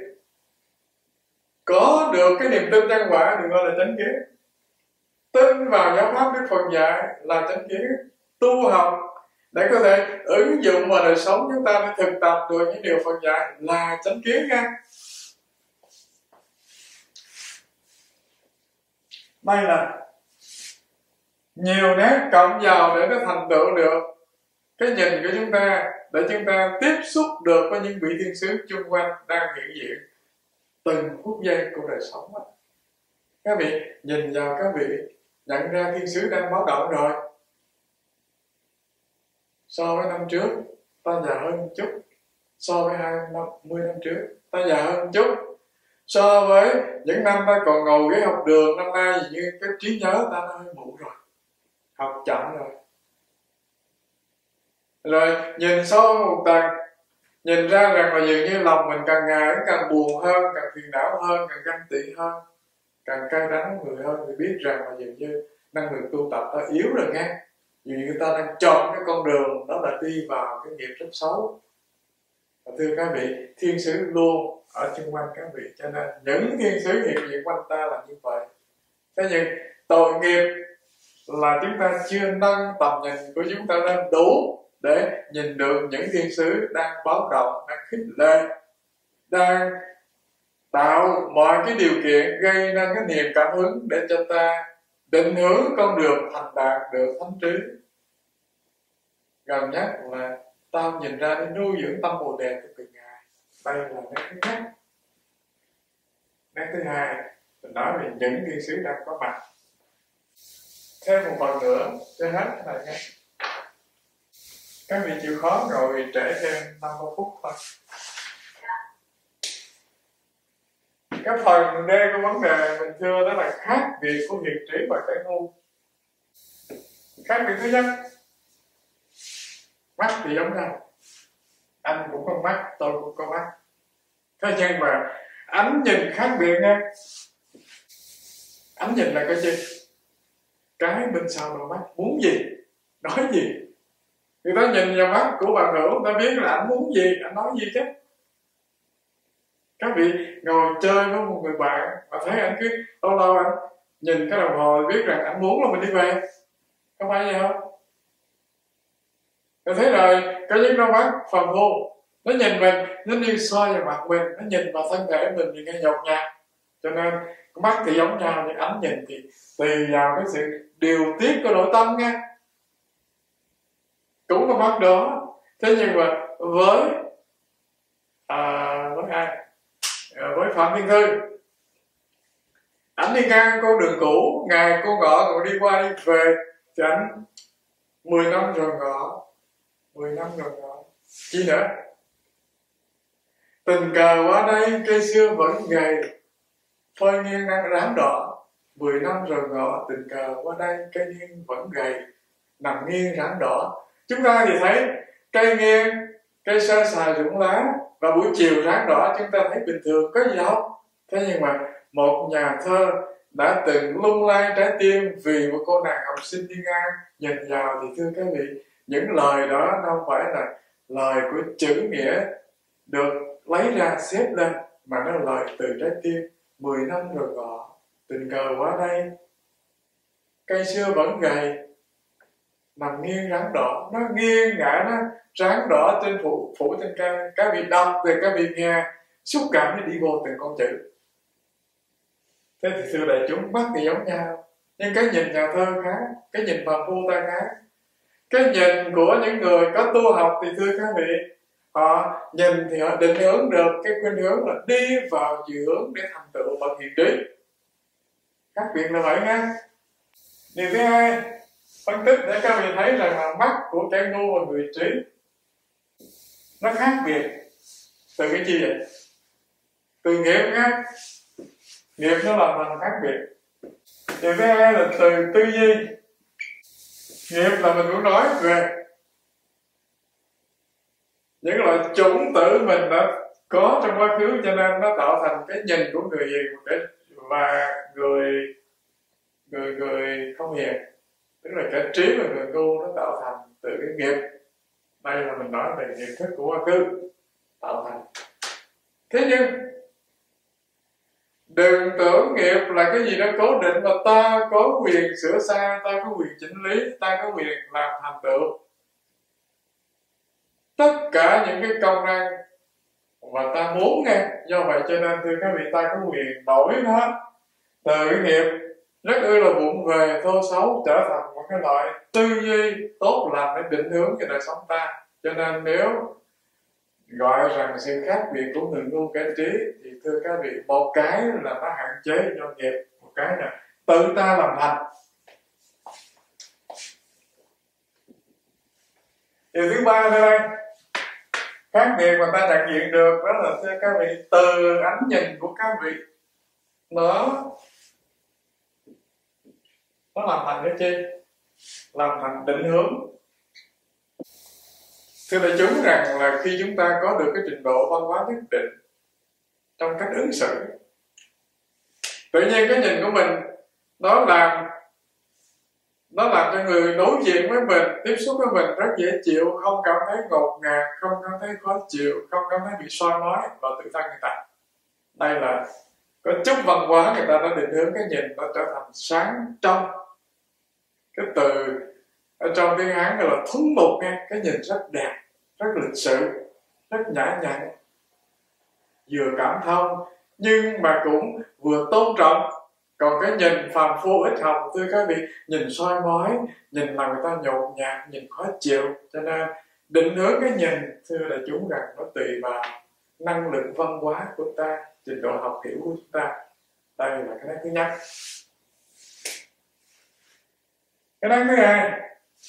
có được cái niềm tin nhân quả được gọi là chánh kiến. Tin vào giáo pháp Đức Phật dạy là chánh kiến. Tu học để có thể ứng dụng vào đời sống chúng ta để thực tập được những điều Phật dạy là chánh kiến nha. Đây là nhiều nét cộng vào để nó thành tựu được cái nhìn của chúng ta, để chúng ta tiếp xúc được với những vị thiên sứ chung quanh đang hiện diện từng phút giây của đời sống đó. Các vị nhìn vào các vị, nhận ra thiên sứ đang báo động rồi. So với năm trước ta già hơn một chút, so với hai mươi năm trước ta già hơn một chút, so với những năm ta còn ngồi ghế học đường, năm nay dường như cái trí nhớ ta đã hơi muộn rồi, học chậm rồi. Rồi nhìn sâu một tầng, nhìn ra rằng là dường như lòng mình càng ngày càng buồn hơn, càng phiền não hơn, càng ganh tị hơn, càng cay đắng người hơn, thì biết rằng là dường như năng lực tu tập ta yếu rồi nghe. Dường như người ta đang chọn cái con đường đó là đi vào cái nghiệp rất xấu. Và thưa các vị, thiên sứ luôn ở chung quanh các vị, cho nên những thiên sứ hiện diện quanh ta là như vậy. Thế nhưng tội nghiệp là chúng ta chưa nâng tầm nhìn của chúng ta lên đủ để nhìn được những thiên sứ đang báo động, đang khích lệ, đang tạo mọi cái điều kiện gây nên cái niềm cảm hứng để cho ta định hướng con đường thành đạt được thánh trí. Gần nhất là tao nhìn ra để nuôi dưỡng tâm bồ đề của từng ngày. Đây là nét thứ nhất. Nét thứ hai, mình nói về những thiên sứ đang có mặt. Thêm một phần nữa cho hết cái này nha. Các vị chịu khó ngồi trễ thêm năm mươi phút thôi. Cái phần D của vấn đề mình thưa đó là khác biệt của hiền trí và kẻ ngu. Khác biệt thứ nhất, mắt thì giống nhau, anh cũng có mắt, tôi cũng có mắt. Thế nhưng mà ánh nhìn khác biệt nha. Ánh nhìn là cái gì? Cái bên sau đôi mắt muốn gì, nói gì. Người ta nhìn vào mắt của bạn hữu, người ta biết là anh muốn gì, anh nói gì chứ. Các vị ngồi chơi với một người bạn mà thấy anh cứ lâu lâu anh nhìn cái đồng hồ biết rằng anh muốn là mình đi về, không phải vậy không? Rồi thế rồi có những đôi mắt phần hồn nó nhìn mình, nó như soi vào mặt mình, nó nhìn vào thân thể mình thì nghe nhột nhạt. Cho nên mắt thì giống nhau nhưng ánh nhìn thì tùy vào cái sự điều tiết của nội tâm nha. Cũng là mắt đó. Thế nhưng mà với à, với ai? À, với Phạm Thiên Thư, ảnh đi ngang con đường cũ, ngày cô ngõ còn đi qua đi về, thì ảnh mười năm rồi ngõ, mười năm rồi ngõ, chi nữa. Tình cờ qua đây cây xưa vẫn gầy, phơi nghiêng nắng rám đỏ. Mười năm rồi ngọ, tình cờ qua đây cây nghiêng vẫn gầy, nằm nghiêng rám đỏ. Chúng ta thì thấy cây nghiêng, cây sơ sài rụng lá, và buổi chiều ráng đỏ chúng ta thấy bình thường, có gì không? Thế nhưng mà một nhà thơ đã từng lung lay trái tim vì một cô nàng học sinh đi ngang nhìn vào, thì thưa các vị, những lời đó không phải là lời của chữ nghĩa được lấy ra xếp lên, mà nó là lời từ trái tim. Mười năm rồi ngọ, tình cờ qua đây cây xưa vẫn gầy, nằm nghiêng ráng đỏ. Nó nghiêng ngã, nó ráng đỏ trên phủ phủ trên cây. Các vị đọc thì các vị nghe xúc cảm để đi vô từng con chữ. Thế thì thưa đại chúng, mắt thì giống nhau, nhưng cái nhìn nhà thơ khác, cái nhìn phàm phu ta khác. Cái nhìn của những người có tu học thì thưa các vị, họ nhìn thì họ định hướng được cái khuynh hướng là đi vào chiều hướng để thành tựu Phật hiền trí. Khác biệt là vậy nha. Điều thứ hai, phân tích để các vị thấy rằng là mắt của kẻ ngu và người trí nó khác biệt. Từ cái chi vậy? Từ nghiệp khác. Nghiệp nó làm thành khác biệt. Điều thứ hai là từ tư duy. Nghiệp là mình muốn nói về những loại chủng tử mình đã có trong quá khứ, cho nên nó tạo thành cái nhìn của người hiền và người người người không hiền, tức là cái trí và người ngu, nó tạo thành từ cái nghiệp. Đây là mình nói về nghiệp thức của quá khứ tạo thành. Thế nhưng đừng tưởng nghiệp là cái gì đó cố định mà ta có quyền sửa sai, ta có quyền chỉnh lý, ta có quyền làm thành tựu. Tất cả những cái công năng mà ta muốn nghe. Do vậy cho nên thưa các vị, ta có quyền đổi nó từ cái nghiệp rất ư là vụng về thô xấu trở thành một cái loại tư duy tốt lành để định hướng cho đời sống ta. Cho nên nếu gọi rằng sự khác biệt của người ngu kẻ trí thì thưa các vị, một cái là nó hạn chế do nghiệp, một cái là tự ta làm thành. Điều thứ ba nữa đây, khác biệt mà ta nhận diện được đó là thưa các vị, từ ánh nhìn của các vị nó nó làm thành cái chi? Làm thành định hướng. Thưa đại chúng rằng là khi chúng ta có được cái trình độ văn hóa nhất định trong cách ứng xử, tự nhiên cái nhìn của mình nó làm nó làm cho người đối diện với mình, tiếp xúc với mình rất dễ chịu, không cảm thấy ngột ngạt, không cảm thấy khó chịu, không cảm thấy bị soi mói vào tự thân người ta. Đây là có chút văn hóa người ta đã định hướng cái nhìn nó trở thành sáng trong. Cái từ ở trong tiếng Hán gọi là thuấn mục nghe, cái nhìn rất đẹp, rất lịch sự, rất nhã nhặn, vừa cảm thông nhưng mà cũng vừa tôn trọng. Còn cái nhìn phàm phu ít học thưa các vị, nhìn soi mói, nhìn làm người ta nhột nhạt, nhìn khó chịu. Cho nên định hướng cái nhìn thưa đại chúng rằng nó tùy vào năng lực văn hóa của ta, trình độ học hiểu của chúng ta. Đây là cái thứ nhất. Cái thứ hai,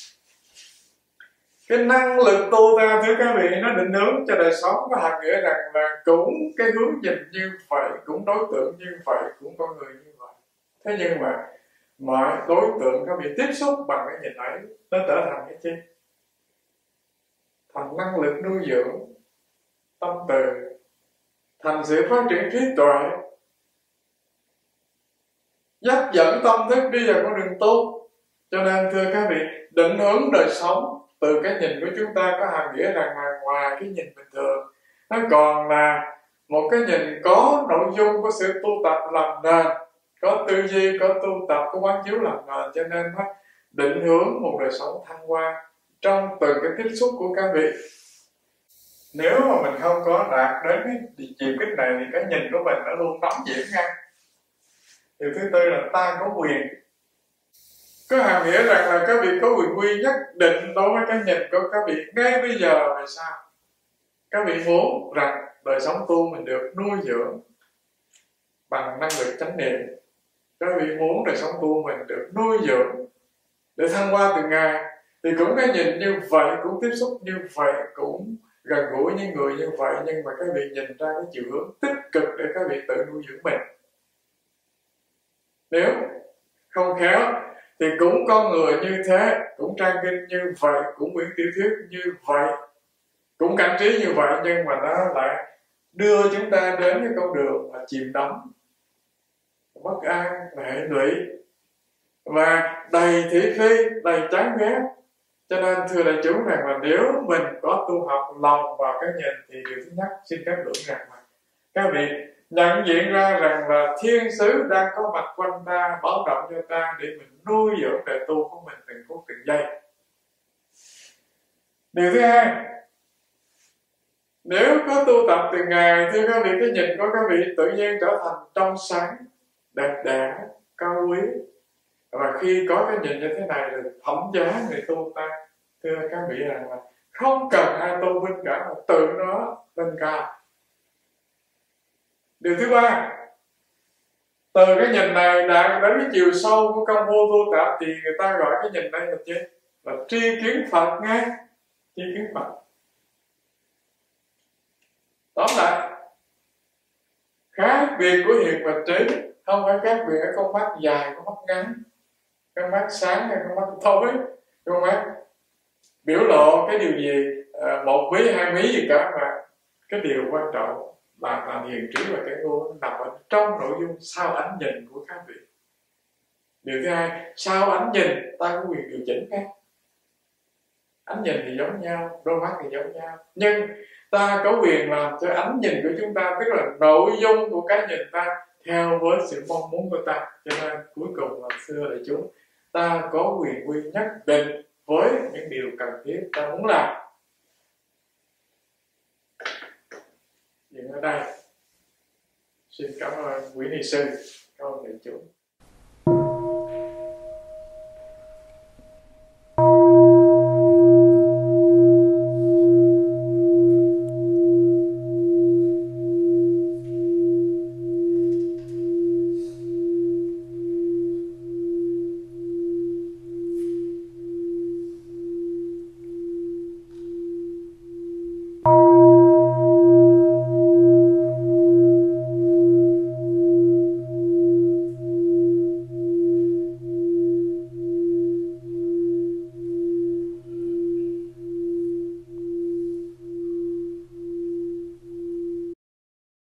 cái năng lực tu ta thưa các vị, nó định hướng cho đời sống, có hàm nghĩa rằng là cũng cái hướng nhìn như vậy, cũng đối tượng như vậy, cũng con người như vậy. Thế nhưng mà mọi đối tượng các vị tiếp xúc bằng cái nhìn ấy, nó trở thành cái chi? Thành năng lực nuôi dưỡng tâm từ, thành sự phát triển trí tuệ, dắt dẫn tâm thức đi vào con đường tu. Cho nên thưa các vị, định hướng đời sống từ cái nhìn của chúng ta có hàm nghĩa rằng là ngoài cái nhìn bình thường, nó còn là một cái nhìn có nội dung, có sự tu tập làm nền, có tư duy, có tu tập, có quán chiếu làm nền. Cho nên nó định hướng một đời sống thăng hoa trong từng cái tiếp xúc của các vị. Nếu mà mình không có đạt đến cái chiều kích này thì cái nhìn của mình nó luôn nóng diễn nha. Điều thứ tư là ta có quyền. Có hàm nghĩa rằng là các vị có quyền quy nhất định đối với cái nhìn của các vị ngay bây giờ. Vì sao? Các vị muốn rằng đời sống tu mình được nuôi dưỡng bằng năng lực chánh niệm. Các vị muốn đời sống tu mình được nuôi dưỡng để thăng hoa từng ngày, thì cũng cái nhìn như vậy, cũng tiếp xúc như vậy, cũng gần gũi những người như vậy, nhưng mà các vị nhìn ra cái chiều hướng tích cực để các vị tự nuôi dưỡng mình. Nếu không khéo thì cũng con người như thế, cũng trang kinh như vậy, cũng quyển tiểu thuyết như vậy, cũng cảnh trí như vậy, nhưng mà nó lại đưa chúng ta đến cái con đường mà chìm đắm, bất an và hệ lụy và đầy thị phi, đầy chán ghét. Cho nên thưa đại chúng rằng là nếu mình có tu học lòng vào cái nhìn thì điều thứ nhất xin phép lượng rằng là các vị nhận diện ra rằng là thiên sứ đang có mặt quanh ta, báo động cho ta để mình nuôi dưỡng đời tu của mình từng phút từng giây. Điều thứ hai, nếu có tu tập từng ngày, thưa các vị, cái nhìn của các vị tự nhiên trở thành trong sáng, đẹp đẽ, cao quý. Và khi có cái nhìn như thế này là phẩm giá người tu ta, thưa các vị rằng là không cần ai tu vinh cả, mà tự nó lên cao. Điều thứ ba, từ cái nhìn này đạt đến cái chiều sâu của công phu tu tập thì người ta gọi cái nhìn này là gì? Là tri kiến Phật nghe, tri kiến Phật. Tóm lại, khác biệt của hiện và trí không phải khác biệt ở con mắt dài, con mắt ngắn, con mắt sáng hay con mắt tối, con mắt biểu lộ cái điều gì, à, một mí hai mí gì cả, mà cái điều quan trọng là là hiền trí và cái ngu nằm ở trong nội dung sao ánh nhìn của các vị. Điều thứ hai, sao ánh nhìn ta có quyền điều chỉnh khác. Ánh nhìn thì giống nhau, đôi mắt thì giống nhau, nhưng ta có quyền làm cho ánh nhìn của chúng ta, tức là nội dung của cái nhìn ta theo với sự mong muốn của ta. Cho nên cuối cùng là xưa đại chúng, ta có quyền quy nhất định với những điều cần thiết ta muốn làm. Dừng ở đây. Xin cảm ơn quý ni sư, cảm ơn đại chúng.